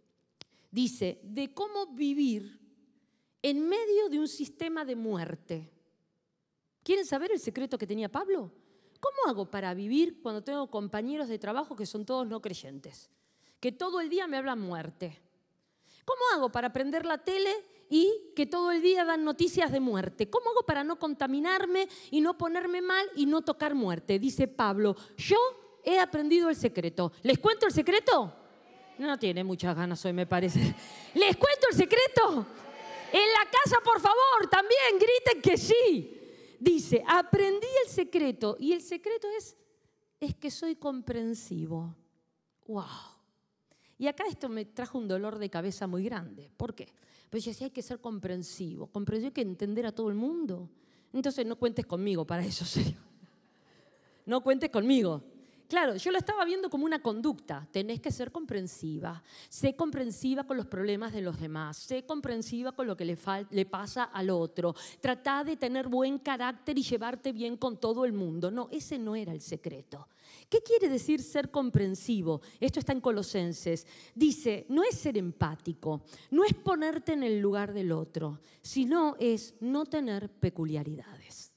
dice, de cómo vivir en medio de un sistema de muerte. ¿Quieren saber el secreto que tenía Pablo? ¿Cómo hago para vivir cuando tengo compañeros de trabajo que son todos no creyentes? Que todo el día me hablan muerte. ¿Cómo hago para prender la tele y que todo el día dan noticias de muerte? ¿Cómo hago para no contaminarme y no ponerme mal y no tocar muerte? Dice Pablo, yo he aprendido el secreto. ¿Les cuento el secreto? No tiene muchas ganas hoy, me parece. ¿Les cuento el secreto? En la casa, por favor, también griten que sí. Dice, aprendí el secreto. Y el secreto es que soy comprensivo. ¡Wow! Y acá esto me trajo un dolor de cabeza muy grande. ¿Por qué? Pues yo decía, hay que ser comprensivo. Comprensivo, hay que entender a todo el mundo. Entonces no cuentes conmigo para eso, serio. No cuentes conmigo. Claro, yo lo estaba viendo como una conducta. Tenés que ser comprensiva. Sé comprensiva con los problemas de los demás. Sé comprensiva con lo que le pasa al otro. Tratá de tener buen carácter y llevarte bien con todo el mundo. No, ese no era el secreto. ¿Qué quiere decir ser comprensivo? Esto está en Colosenses. Dice, no es ser empático, no es ponerte en el lugar del otro, sino es no tener peculiaridades.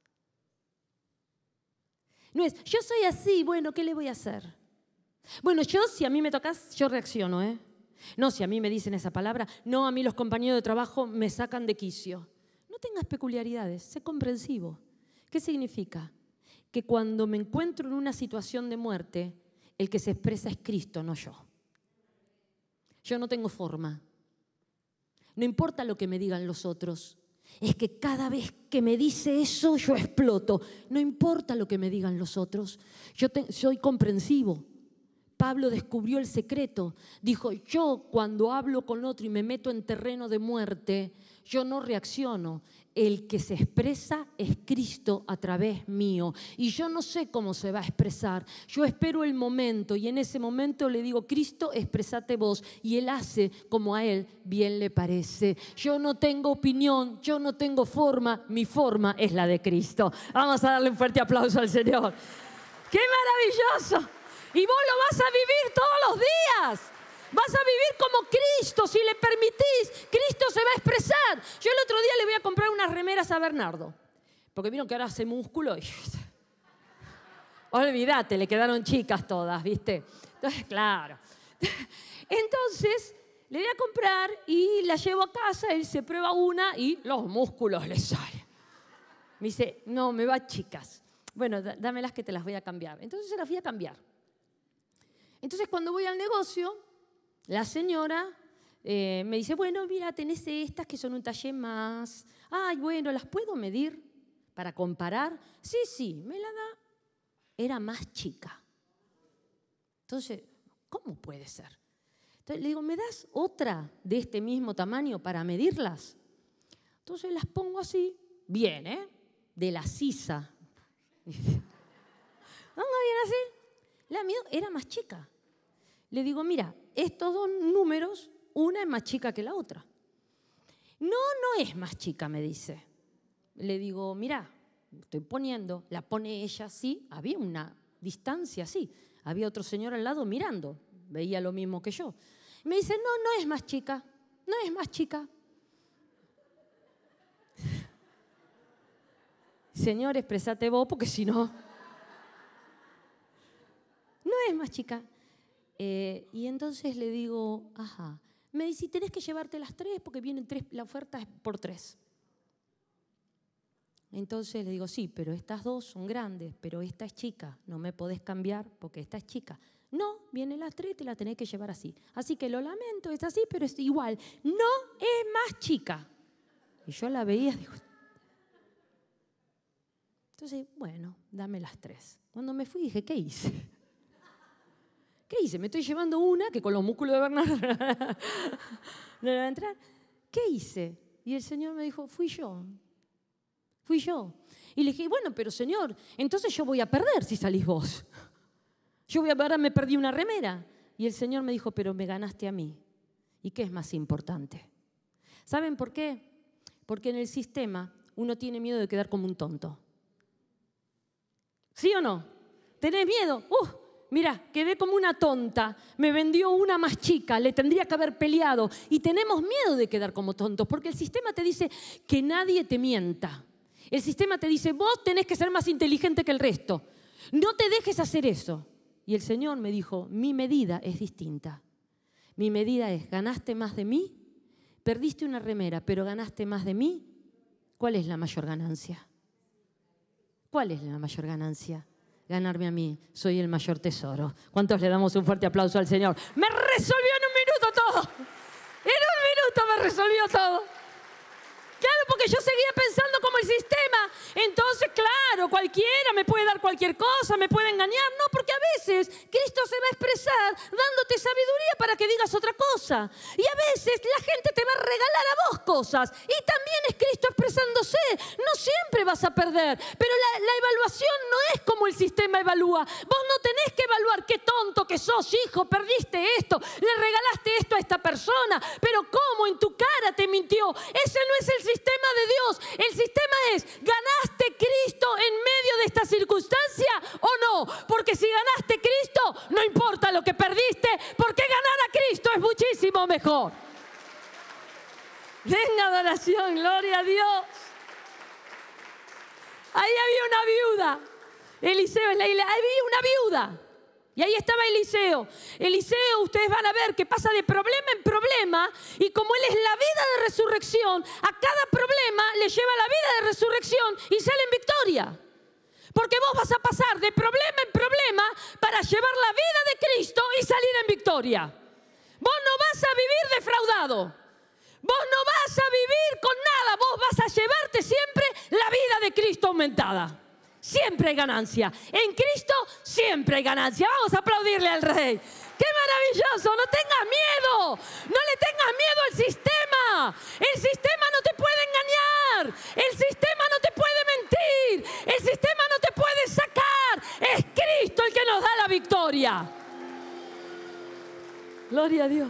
No es, yo soy así, bueno, ¿qué le voy a hacer? Bueno, si a mí me tocas, yo reacciono, ¿eh? No, si a mí me dicen esa palabra, no, a mí los compañeros de trabajo me sacan de quicio. No tengas peculiaridades, sé comprensivo. ¿Qué significa? Que cuando me encuentro en una situación de muerte, el que se expresa es Cristo, no yo. Yo no tengo forma. No importa lo que me digan los otros. Es que cada vez que me dice eso, yo exploto. No importa lo que me digan los otros. Soy comprensivo. Pablo descubrió el secreto. Dijo, yo cuando hablo con otro y me meto en terreno de muerte, yo no reacciono. El que se expresa es Cristo a través mío. Y yo no sé cómo se va a expresar. Yo espero el momento y en ese momento le digo, Cristo, expresate vos. Y Él hace como a Él bien le parece. Yo no tengo opinión, yo no tengo forma. Mi forma es la de Cristo. Vamos a darle un fuerte aplauso al Señor. ¡Qué maravilloso! Y vos lo vas a vivir todos los días. Vas a vivir como Cristo, si le permitís. Cristo se va a expresar. Yo el otro día le voy a comprar unas remeras a Bernardo. Porque vieron que ahora hace músculo. Olvídate, le quedaron chicas todas, ¿viste? Entonces, claro. Entonces, le voy a comprar y la llevo a casa. Él se prueba una y los músculos le salen. Me dice, no, me va chicas. Bueno, dámelas que te las voy a cambiar. Entonces se las voy a cambiar. Entonces, cuando voy al negocio, la señora me dice, bueno, mira, tenés estas que son un talle más. Ay, bueno, ¿las puedo medir para comparar? Sí, me la da. Era más chica. Entonces, ¿cómo puede ser? Entonces le digo, ¿me das otra de este mismo tamaño para medirlas? Entonces las pongo así, bien, ¿eh? De la sisa. Pongo bien así. La mía era más chica. Le digo, mira, estos dos números, una es más chica que la otra. No es más chica, me dice. Le digo, mira, estoy poniendo, la pone ella así, había distancia, sí. Había otro señor al lado mirando, veía lo mismo que yo. Me dice, no, no es más chica, no es más chica. Señor, expresate vos, porque si no, no es más chica. Y entonces le digo, ajá. Me dice, tenés que llevarte las 3 porque vienen 3, la oferta es por 3. Entonces le digo, sí, pero estas 2 son grandes, pero esta es chica, no me podés cambiar porque esta es chica. No, vienen las 3, te la tenés que llevar así. Así que lo lamento, es así, pero es igual. No es más chica. Y yo la veía, digo... Entonces, bueno, dame las 3. Cuando me fui dije, ¿qué hice? ¿Qué hice? Me estoy llevando una que con los músculos de Bernardo no le va a entrar. ¿Qué hice? Y el Señor me dijo, fui yo. Fui yo. Y le dije, bueno, pero Señor, entonces yo voy a perder si salís vos. Ahora me perdí una remera. Y el Señor me dijo, pero me ganaste a mí. ¿Y qué es más importante? ¿Saben por qué? Porque en el sistema uno tiene miedo de quedar como un tonto. ¿Sí o no? ¿Tenés miedo? Mira, quedé como una tonta, me vendió una más chica, le tendría que haber peleado. Y tenemos miedo de quedar como tontos, porque el sistema te dice que nadie te mienta. El sistema te dice, vos tenés que ser más inteligente que el resto. No te dejes hacer eso. Y el Señor me dijo, mi medida es distinta. Mi medida es, ¿ganaste más de mí? Perdiste una remera, pero ¿ganaste más de mí? ¿Cuál es la mayor ganancia? ¿Cuál es la mayor ganancia? Ganarme a mí, soy el mayor tesoro. ¿Cuántos le damos un fuerte aplauso al Señor? Me resolvió en un minuto todo. En un minuto me resolvió todo. Claro, porque yo seguía pensando como el sistema. Entonces, claro, cualquiera me puede dar cualquier cosa, me puede engañar. No, porque a veces Cristo se va a expresar dándote sabiduría para que digas otra cosa. Y a veces la gente te va a regalar a vos cosas. Y también es Cristo expresándose. No siempre vas a perder. Pero la evaluación no es como el sistema evalúa. Vos no tenés que evaluar qué tonto que sos, hijo, perdiste esto, le regalaste esto a esta persona. Pero cómo en tu cara te mintió. Ese no es el sistema de Dios. El sistema es, ¿ganaste Cristo en medio de esta circunstancia o no? Porque si ganaste Cristo, no importa lo que perdiste, porque ganar a Cristo es muchísimo mejor. Venga, adoración, gloria a Dios. Ahí había una viuda. Eliseo en la isla, había una viuda. Y ahí estaba Eliseo. Eliseo, ustedes van a ver que pasa de problema en problema, y como él es la vida de resurrección, a cada problema le lleva la vida de resurrección y sale en victoria. Porque vos vas a pasar de problema en problema para llevar la vida de Cristo y salir en victoria. Vos no vas a vivir defraudado. Vos no vas a vivir con nada. Vos vas a llevarte siempre la vida de Cristo aumentada. Siempre hay ganancia. En Cristo siempre hay ganancia. Vamos a aplaudirle al Rey. ¡Qué maravilloso! No tengas miedo. No le tengas miedo al sistema. El sistema no te puede engañar. El sistema no te puede mentir. El sistema no te puede sacar. Es Cristo el que nos da la victoria. Gloria a Dios.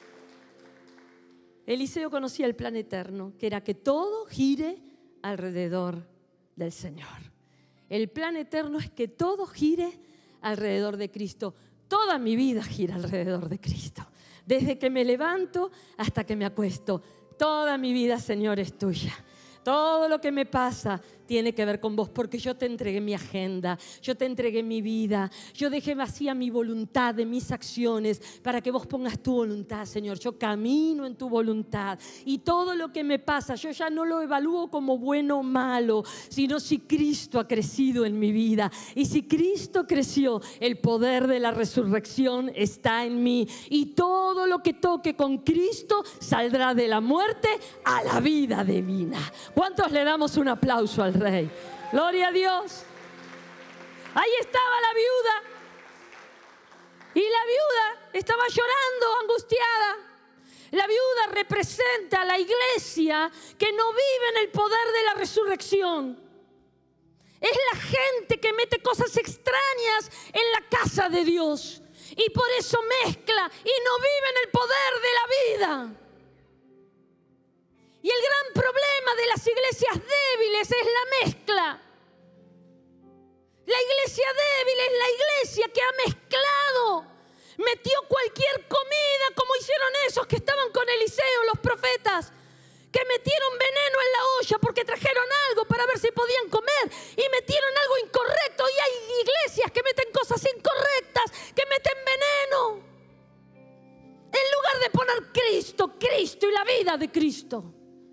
Eliseo conocía el plan eterno, que era que todo gire alrededor del Señor. El plan eterno es que todo gire alrededor de Cristo. Toda mi vida gira alrededor de Cristo. Desde que me levanto hasta que me acuesto. Toda mi vida, Señor, es tuya. Todo lo que me pasa tiene que ver con vos, porque yo te entregué mi agenda, yo te entregué mi vida, yo dejé vacía mi voluntad de mis acciones para que vos pongas tu voluntad, Señor. Yo camino en tu voluntad y todo lo que me pasa yo ya no lo evalúo como bueno o malo, sino si Cristo ha crecido en mi vida. Y si Cristo creció, el poder de la resurrección está en mí, y todo lo que toque con Cristo saldrá de la muerte a la vida divina. ¿Cuántos le damos un aplauso al Rey? Gloria a Dios. Ahí estaba la viuda. Y la viuda estaba llorando, angustiada. La viuda representa a la iglesia que no vive en el poder de la resurrección. Es la gente que mete cosas extrañas en la casa de Dios y por eso mezcla y no vive en el poder de la vida. Y el gran problema de las iglesias débiles es la mezcla. La iglesia débil es la iglesia que ha mezclado, metió cualquier comida, como hicieron esos que estaban con Eliseo, los profetas, que metieron veneno en la olla porque trajeron algo para ver si podían comer y metieron algo incorrecto. Y hay iglesias que meten cosas incorrectas, que meten veneno, en lugar de poner Cristo y la vida de Cristo.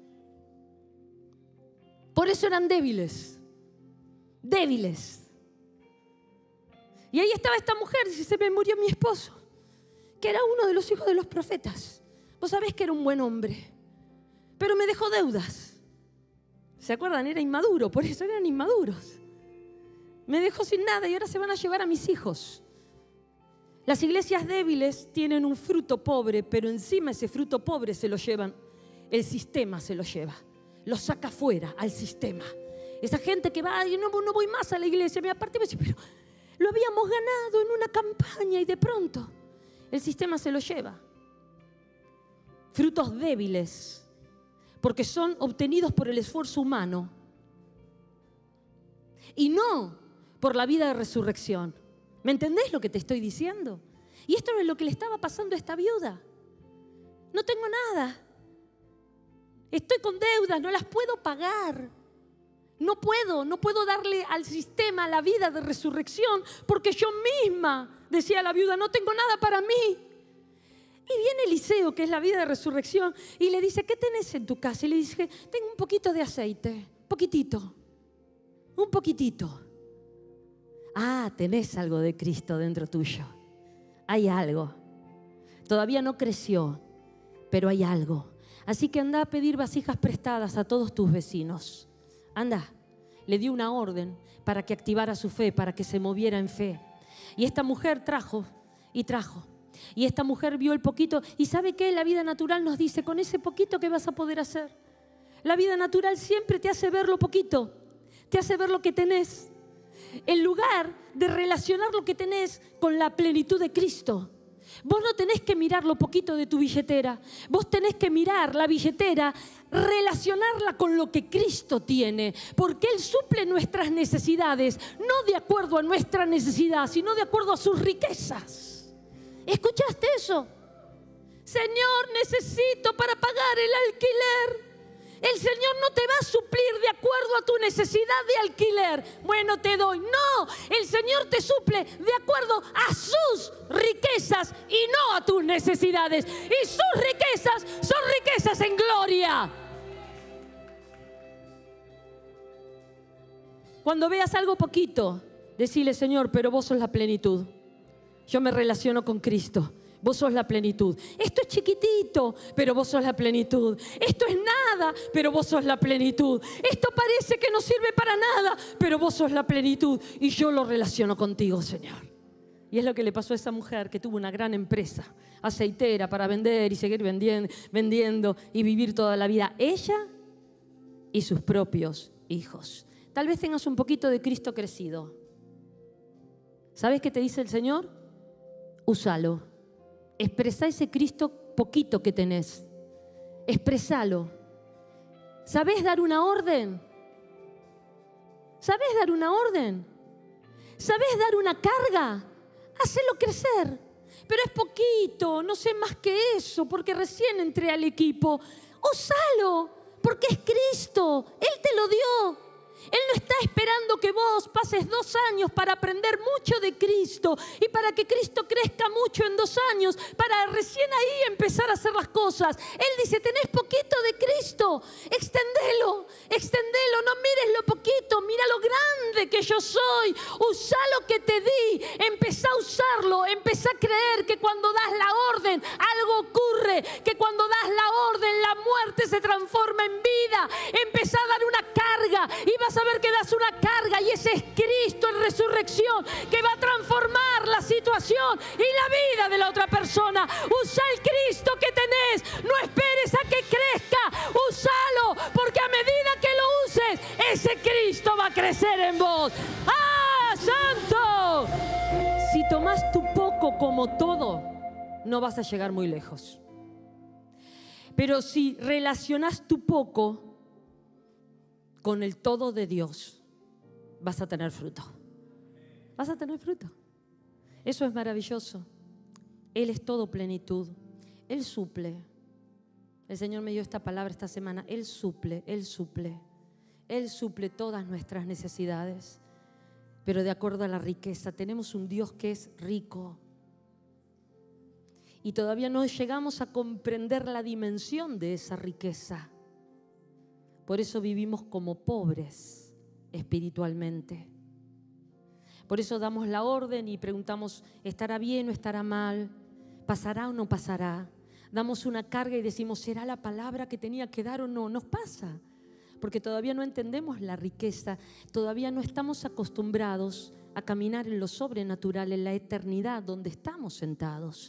Por eso eran débiles. Y ahí estaba esta mujer, dice, se me murió mi esposo, que era uno de los hijos de los profetas. Vos sabés que era un buen hombre, pero me dejó deudas. ¿Se acuerdan? Era inmaduro, por eso eran inmaduros. Me dejó sin nada y ahora se van a llevar a mis hijos. Las iglesias débiles tienen un fruto pobre, pero encima ese fruto pobre se lo llevan. El sistema se lo lleva, lo saca fuera al sistema. Esa gente que va y no voy más a la iglesia, aparte me dice, pero lo habíamos ganado en una campaña y de pronto el sistema se lo lleva. Frutos débiles, porque son obtenidos por el esfuerzo humano y no por la vida de resurrección. ¿Me entendés lo que te estoy diciendo? Y esto es lo que le estaba pasando a esta viuda. No tengo nada. Estoy con deudas, no las puedo pagar. No puedo darle al sistema la vida de resurrección porque yo misma, decía la viuda, no tengo nada para mí. Y viene Eliseo, que es la vida de resurrección, y le dice, ¿qué tenés en tu casa? Y le dice, tengo un poquito de aceite, un poquitito. Ah, tenés algo de Cristo dentro tuyo. Hay algo. Todavía no creció, pero hay algo. Así que anda a pedir vasijas prestadas a todos tus vecinos. Anda. Le dio una orden para que activara su fe, para que se moviera en fe. Y esta mujer trajo. Y esta mujer vio el poquito. ¿Y sabe qué? La vida natural nos dice, con ese poquito, ¿qué vas a poder hacer? La vida natural siempre te hace ver lo poquito. Te hace ver lo que tenés. En lugar de relacionar lo que tenés con la plenitud de Cristo. Vos no tenés que mirar lo poquito de tu billetera. Vos tenés que mirar la billetera, relacionarla con lo que Cristo tiene. Porque Él suple nuestras necesidades, no de acuerdo a nuestra necesidad, sino de acuerdo a sus riquezas. ¿Escuchaste eso? Señor, necesito para pagar el alquiler. El Señor no te va a suplir de acuerdo a tu necesidad de alquiler. Bueno, te doy. No, el Señor te suple de acuerdo a sus riquezas y no a tus necesidades. Y sus riquezas son riquezas en gloria. Cuando veas algo poquito, decile, Señor, pero vos sos la plenitud. Yo me relaciono con Cristo. Vos sos la plenitud. Esto es chiquitito, pero vos sos la plenitud. Esto es nada, pero vos sos la plenitud. Esto parece que no sirve para nada, pero vos sos la plenitud. Y yo lo relaciono contigo, Señor. Y es lo que le pasó a esa mujer que tuvo una gran empresa aceitera para vender y seguir vendiendo y vivir toda la vida. Ella y sus propios hijos. Tal vez tengas un poquito de Cristo crecido. ¿Sabes qué te dice el Señor? Úsalo. Expresá ese Cristo poquito que tenés. Expresalo. ¿Sabés dar una orden? ¿Sabés dar una orden? ¿Sabés dar una carga? Hacelo crecer. Pero es poquito, no sé más que eso, porque recién entré al equipo. Úsalo, porque es Cristo. Él te lo dio. Él no está esperando que vos pases 2 años para aprender mucho de Cristo y para que Cristo crezca mucho en 2 años, para recién ahí empezar a hacer las cosas. Él dice, tenés poquito de Cristo, extendelo, no mires lo poquito, mira lo grande que yo soy. Usá lo que te di, empezá a usarlo, empezá a creer que cuando das la orden algo ocurre, que cuando das la orden la muerte se transforma en vida. Empezá a dar una carga y vas a ver que das una carga y ese es Cristo en resurrección que va a transformar la situación y la vida de la otra persona. Usa el Cristo que tenés, no esperes a que crezca, úsalo, porque a medida que lo uses, ese Cristo va a crecer en vos. ¡Ah, santo! Si tomás tu poco como todo, no vas a llegar muy lejos. Pero si relacionás tu poco con el todo de Dios, vas a tener fruto. vas a tener fruto. Eso es maravilloso. Él es todo plenitud. Él suple. El Señor me dio esta palabra esta semana. Él suple, Él suple. Él suple todas nuestras necesidades, pero de acuerdo a la riqueza. Tenemos un Dios que es rico. Y todavía no llegamos a comprender la dimensión de esa riqueza. Por eso vivimos como pobres espiritualmente. Por eso damos la orden y preguntamos, ¿estará bien o estará mal? ¿Pasará o no pasará? Damos una carga y decimos, ¿será la palabra que tenía que dar o no? Nos pasa, porque todavía no entendemos la riqueza, todavía no estamos acostumbrados a caminar en lo sobrenatural, en la eternidad donde estamos sentados.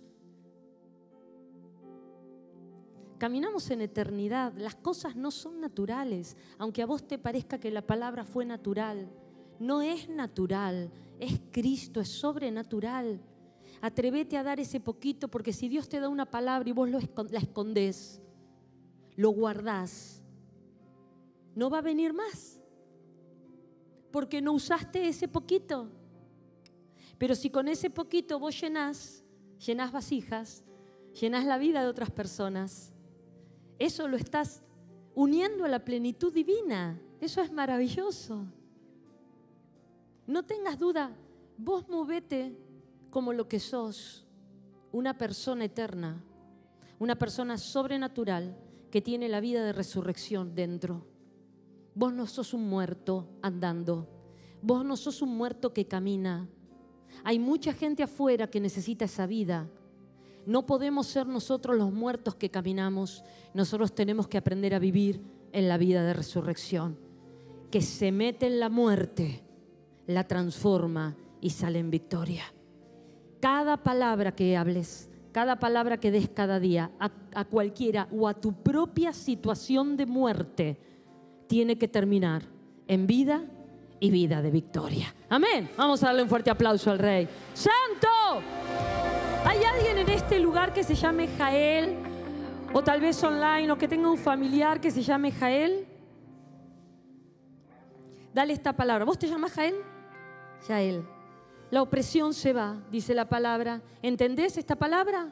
Caminamos en eternidad, las cosas no son naturales, aunque a vos te parezca que la palabra fue natural. No es natural, es Cristo, es sobrenatural. Atrévete a dar ese poquito, porque si Dios te da una palabra y vos la escondés, lo guardás, no va a venir más, porque no usaste ese poquito. Pero si con ese poquito vos llenás vasijas, llenás la vida de otras personas, eso lo estás uniendo a la plenitud divina. Eso es maravilloso. No tengas duda, vos movete como lo que sos, una persona eterna, una persona sobrenatural que tiene la vida de resurrección dentro. Vos no sos un muerto andando, vos no sos un muerto que camina. Hay mucha gente afuera que necesita esa vida. No podemos ser nosotros los muertos que caminamos. Nosotros tenemos que aprender a vivir en la vida de resurrección, que se mete en la muerte, la transforma y sale en victoria. Cada palabra que hables, cada palabra que des cada día a cualquiera o a tu propia situación de muerte, tiene que terminar en vida y vida de victoria. Amén. Vamos a darle un fuerte aplauso al Rey. ¡Santo! ¿Hay alguien en este lugar que se llame Jael? O tal vez online, o que tenga un familiar que se llame Jael. Dale esta palabra. ¿Vos te llamas Jael? Jael. La opresión se va, dice la palabra. ¿Entendés esta palabra?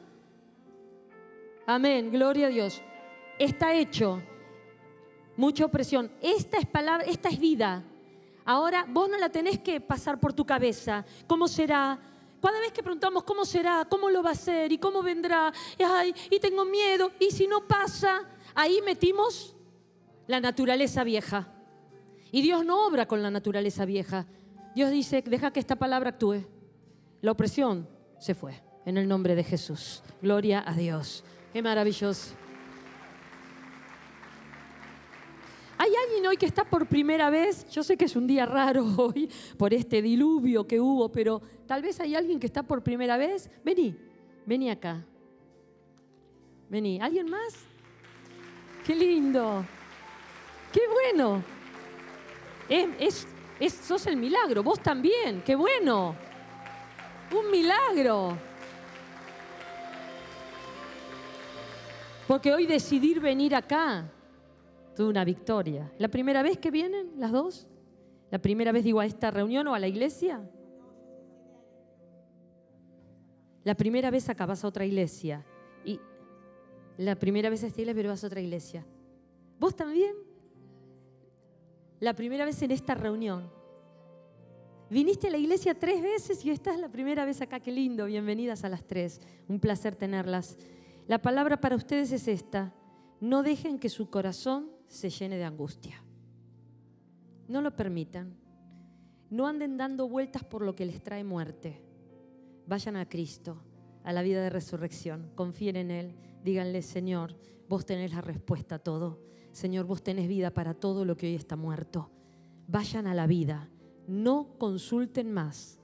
Amén, gloria a Dios. Está hecho. Mucha opresión. Esta es palabra, esta es vida. Ahora vos no la tenés que pasar por tu cabeza. ¿Cómo será? Cada vez que preguntamos cómo será, cómo lo va a hacer y cómo vendrá, ay, y tengo miedo, y si no pasa, ahí metimos la naturaleza vieja. Y Dios no obra con la naturaleza vieja. Dios dice, deja que esta palabra actúe. La opresión se fue, en el nombre de Jesús. Gloria a Dios. Qué maravilloso. ¿Hay alguien hoy que está por primera vez? Yo sé que es un día raro hoy por este diluvio que hubo, pero tal vez hay alguien que está por primera vez. Vení acá. Vení. ¿Alguien más? ¡Qué lindo! ¡Qué bueno! Sos el milagro, vos también. ¡Qué bueno! ¡Un milagro! Porque hoy decidir venir acá tuve una victoria. ¿La primera vez que vienen las dos? ¿La primera vez, digo, a esta reunión o a la iglesia? La primera vez acá vas a otra iglesia. Y la primera vez a esta iglesia, pero vas a otra iglesia. ¿Vos también? La primera vez en esta reunión. Viniste a la iglesia 3 veces y esta es la primera vez acá. Qué lindo. Bienvenidas a las 3. Un placer tenerlas. La palabra para ustedes es esta. No dejen que su corazón se llene de angustia. No lo permitan. No anden dando vueltas por lo que les trae muerte. Vayan a Cristo, a la vida de resurrección. Confíen en Él. Díganle, Señor, vos tenés la respuesta a todo. Señor, vos tenés vida para todo lo que hoy está muerto. Vayan a la vida. No consulten más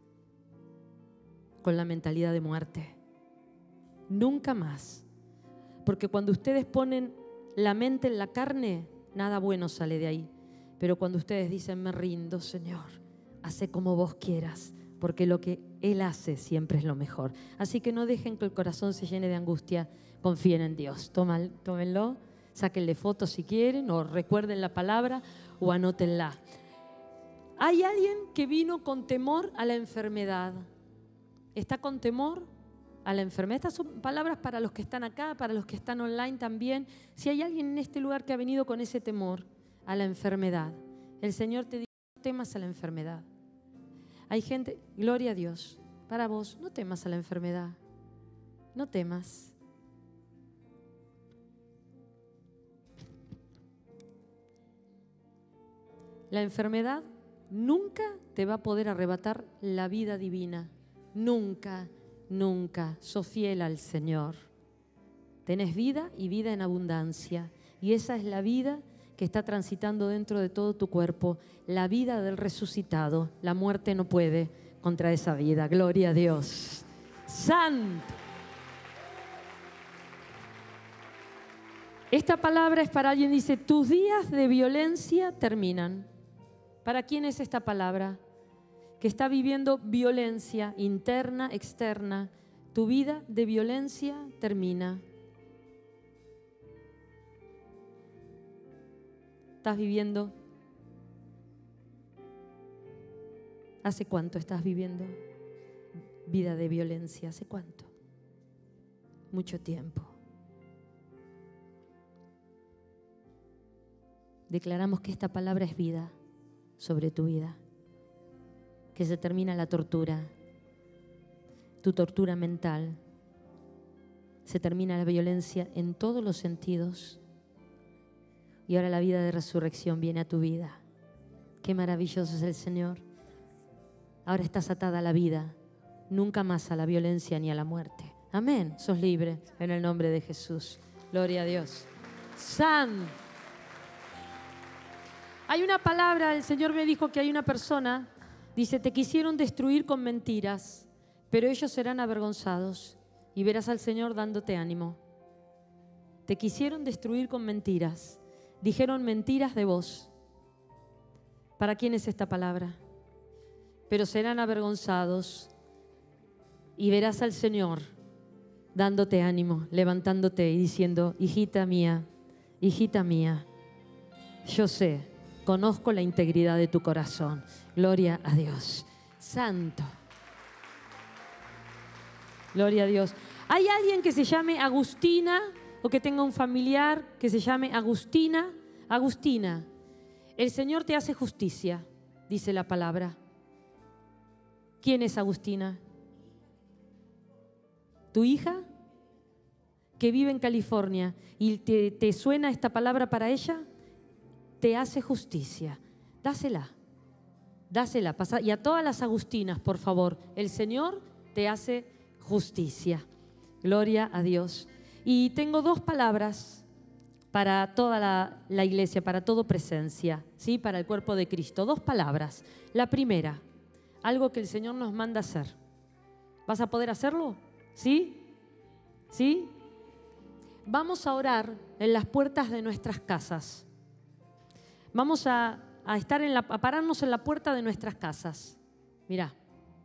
con la mentalidad de muerte. Nunca más. Porque cuando ustedes ponen la mente en la carne, nada bueno sale de ahí. Pero cuando ustedes dicen, me rindo, Señor, hace como vos quieras, porque lo que Él hace siempre es lo mejor. Así que no dejen que el corazón se llene de angustia, confíen en Dios. Tómenlo, sáquenle fotos si quieren, o recuerden la palabra, o anótenla. Hay alguien que vino con temor a la enfermedad. ¿Está con temor a la enfermedad? Estas son palabras para los que están acá, para los que están online también. Si hay alguien en este lugar que ha venido con ese temor a la enfermedad, el Señor te dice: no temas a la enfermedad. Hay gente, gloria a Dios, para vos, no temas a la enfermedad. No temas. La enfermedad nunca te va a poder arrebatar la vida divina. Nunca, nunca. Sos fiel al Señor. Tenés vida y vida en abundancia. Y esa es la vida que está transitando dentro de todo tu cuerpo. La vida del resucitado. La muerte no puede contra esa vida. Gloria a Dios. Santo. Esta palabra es para alguien, dice: tus días de violencia terminan. ¿Para quién es esta palabra? Que está viviendo violencia interna, externa. Tu vida de violencia termina. ¿Estás viviendo? ¿Hace cuánto estás viviendo vida de violencia? ¿Hace cuánto? Mucho tiempo. Declaramos que esta palabra es vida sobre tu vida, que se termina la tortura, tu tortura mental, se termina la violencia en todos los sentidos y ahora la vida de resurrección viene a tu vida. Qué maravilloso es el Señor. Ahora estás atada a la vida, nunca más a la violencia ni a la muerte. Amén, sos libre en el nombre de Jesús. Gloria a Dios. San. Hay una palabra, el Señor me dijo que hay una persona, dice: te quisieron destruir con mentiras, pero ellos serán avergonzados y verás al Señor dándote ánimo. Te quisieron destruir con mentiras, dijeron mentiras de vos. ¿Para quién es esta palabra? Pero serán avergonzados y verás al Señor dándote ánimo, levantándote y diciendo: hijita mía, yo sé. Conozco la integridad de tu corazón. Gloria a Dios. Santo. Gloria a Dios. ¿Hay alguien que se llame Agustina o que tenga un familiar que se llame Agustina? Agustina, el Señor te hace justicia, dice la palabra. ¿Quién es Agustina? ¿Tu hija? Que vive en California. ¿Y te suena esta palabra para ella? Te hace justicia. Dásela. Dásela. Y a todas las Agustinas, por favor, el Señor te hace justicia. Gloria a Dios. Y tengo dos palabras para toda la iglesia, para todo Presencia, ¿sí? Para el cuerpo de Cristo. Dos palabras. La primera, algo que el Señor nos manda hacer. ¿Vas a poder hacerlo? ¿Sí? ¿Sí? Vamos a orar en las puertas de nuestras casas. Vamos a pararnos en la puerta de nuestras casas. Mirá.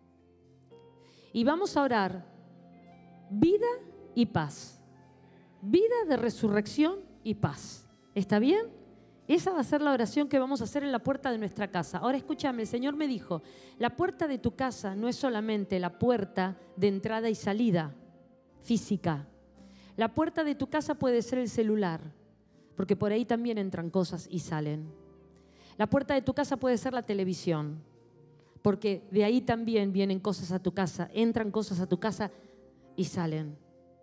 Y vamos a orar vida y paz. Vida de resurrección y paz. ¿Está bien? Esa va a ser la oración que vamos a hacer en la puerta de nuestra casa. Ahora escúchame, el Señor me dijo: la puerta de tu casa no es solamente la puerta de entrada y salida física. La puerta de tu casa puede ser el celular, porque por ahí también entran cosas y salen. La puerta de tu casa puede ser la televisión, porque de ahí también vienen cosas a tu casa, entran cosas a tu casa y salen.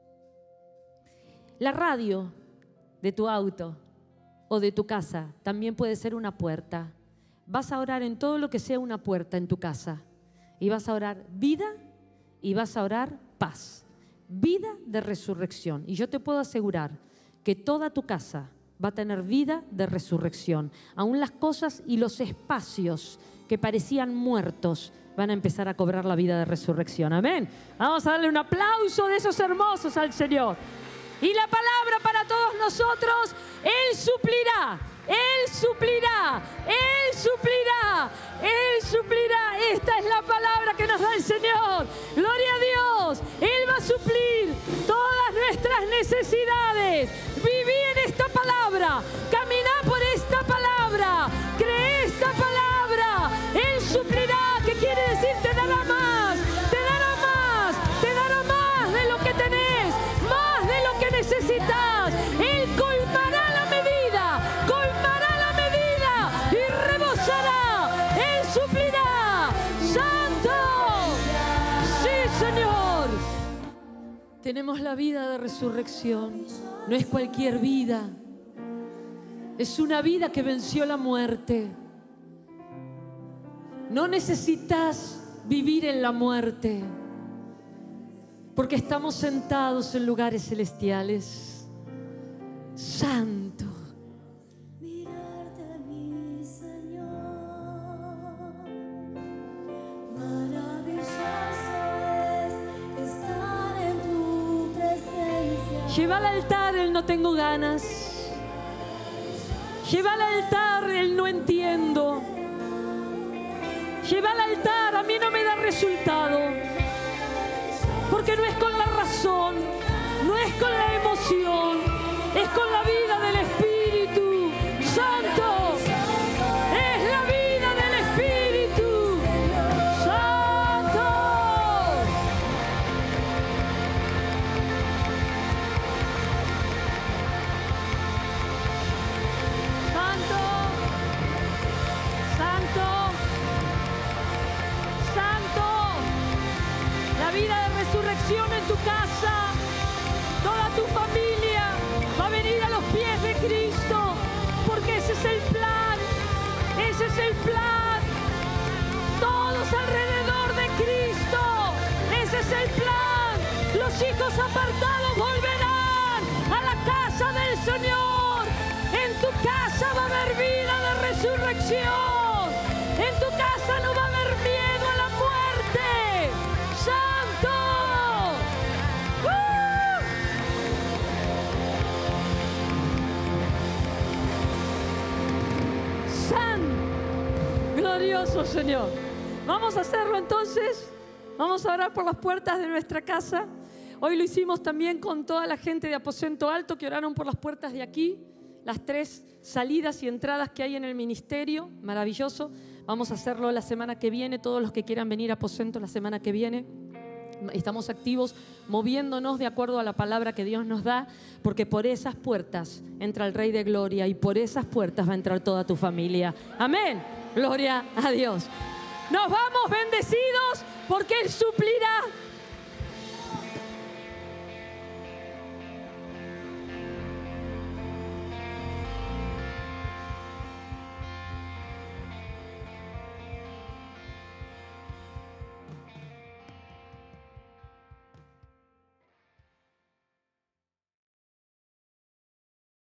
La radio de tu auto o de tu casa también puede ser una puerta. Vas a orar en todo lo que sea una puerta en tu casa y vas a orar vida y vas a orar paz. Vida de resurrección. Y yo te puedo asegurar que toda tu casa va a tener vida de resurrección. Aún las cosas y los espacios que parecían muertos van a empezar a cobrar la vida de resurrección. Amén. Vamos a darle un aplauso de esos hermosos al Señor. Y la palabra para todos nosotros: Él suplirá, Él suplirá, Él suplirá, Él suplirá. Esta es la palabra que nos da el Señor. Gloria a Dios. Él va a suplir todas nuestras necesidades. Viví en esta palabra, caminá por esta palabra, cree esta palabra. Él Tenemos la vida de resurrección. No es cualquier vida. Es una vida que venció la muerte. No necesitas vivir en la muerte, porque estamos sentados en lugares celestiales. Santo. Mirarte, mi Señor, maravilloso es estar en tu presencia. Lleva al altar el no tengo ganas. Lleva al altar el no entiendo. Lleva al altar, a mí no me da resultado. Porque no es con la razón, no es con la emoción, es con la vida del Espíritu Santo. Es la vida del Espíritu Santo. Santo, Santo, Santo. La vida de resurrección en tu casa, toda tu familia va a venir a los pies de Cristo, porque ese es el plan, ese es el plan. Todos alrededor de Cristo, ese es el plan. Los hijos apartados volverán a la casa del Señor. En tu casa va a haber vida de resurrección. En tu casa no va a haber miedo a la muerte. ¡Santo! ¡San! Glorioso Señor. Vamos a hacerlo entonces. Vamos a orar por las puertas de nuestra casa. Hoy lo hicimos también con toda la gente de Aposento Alto que oraron por las puertas de aquí. Las 3 salidas y entradas que hay en el ministerio. Maravilloso. Vamos a hacerlo la semana que viene. Todos los que quieran venir a Aposento la semana que viene. Estamos activos, moviéndonos de acuerdo a la palabra que Dios nos da, porque por esas puertas entra el Rey de Gloria y por esas puertas va a entrar toda tu familia. Amén. Gloria a Dios. Nos vamos bendecidos porque Él suplirá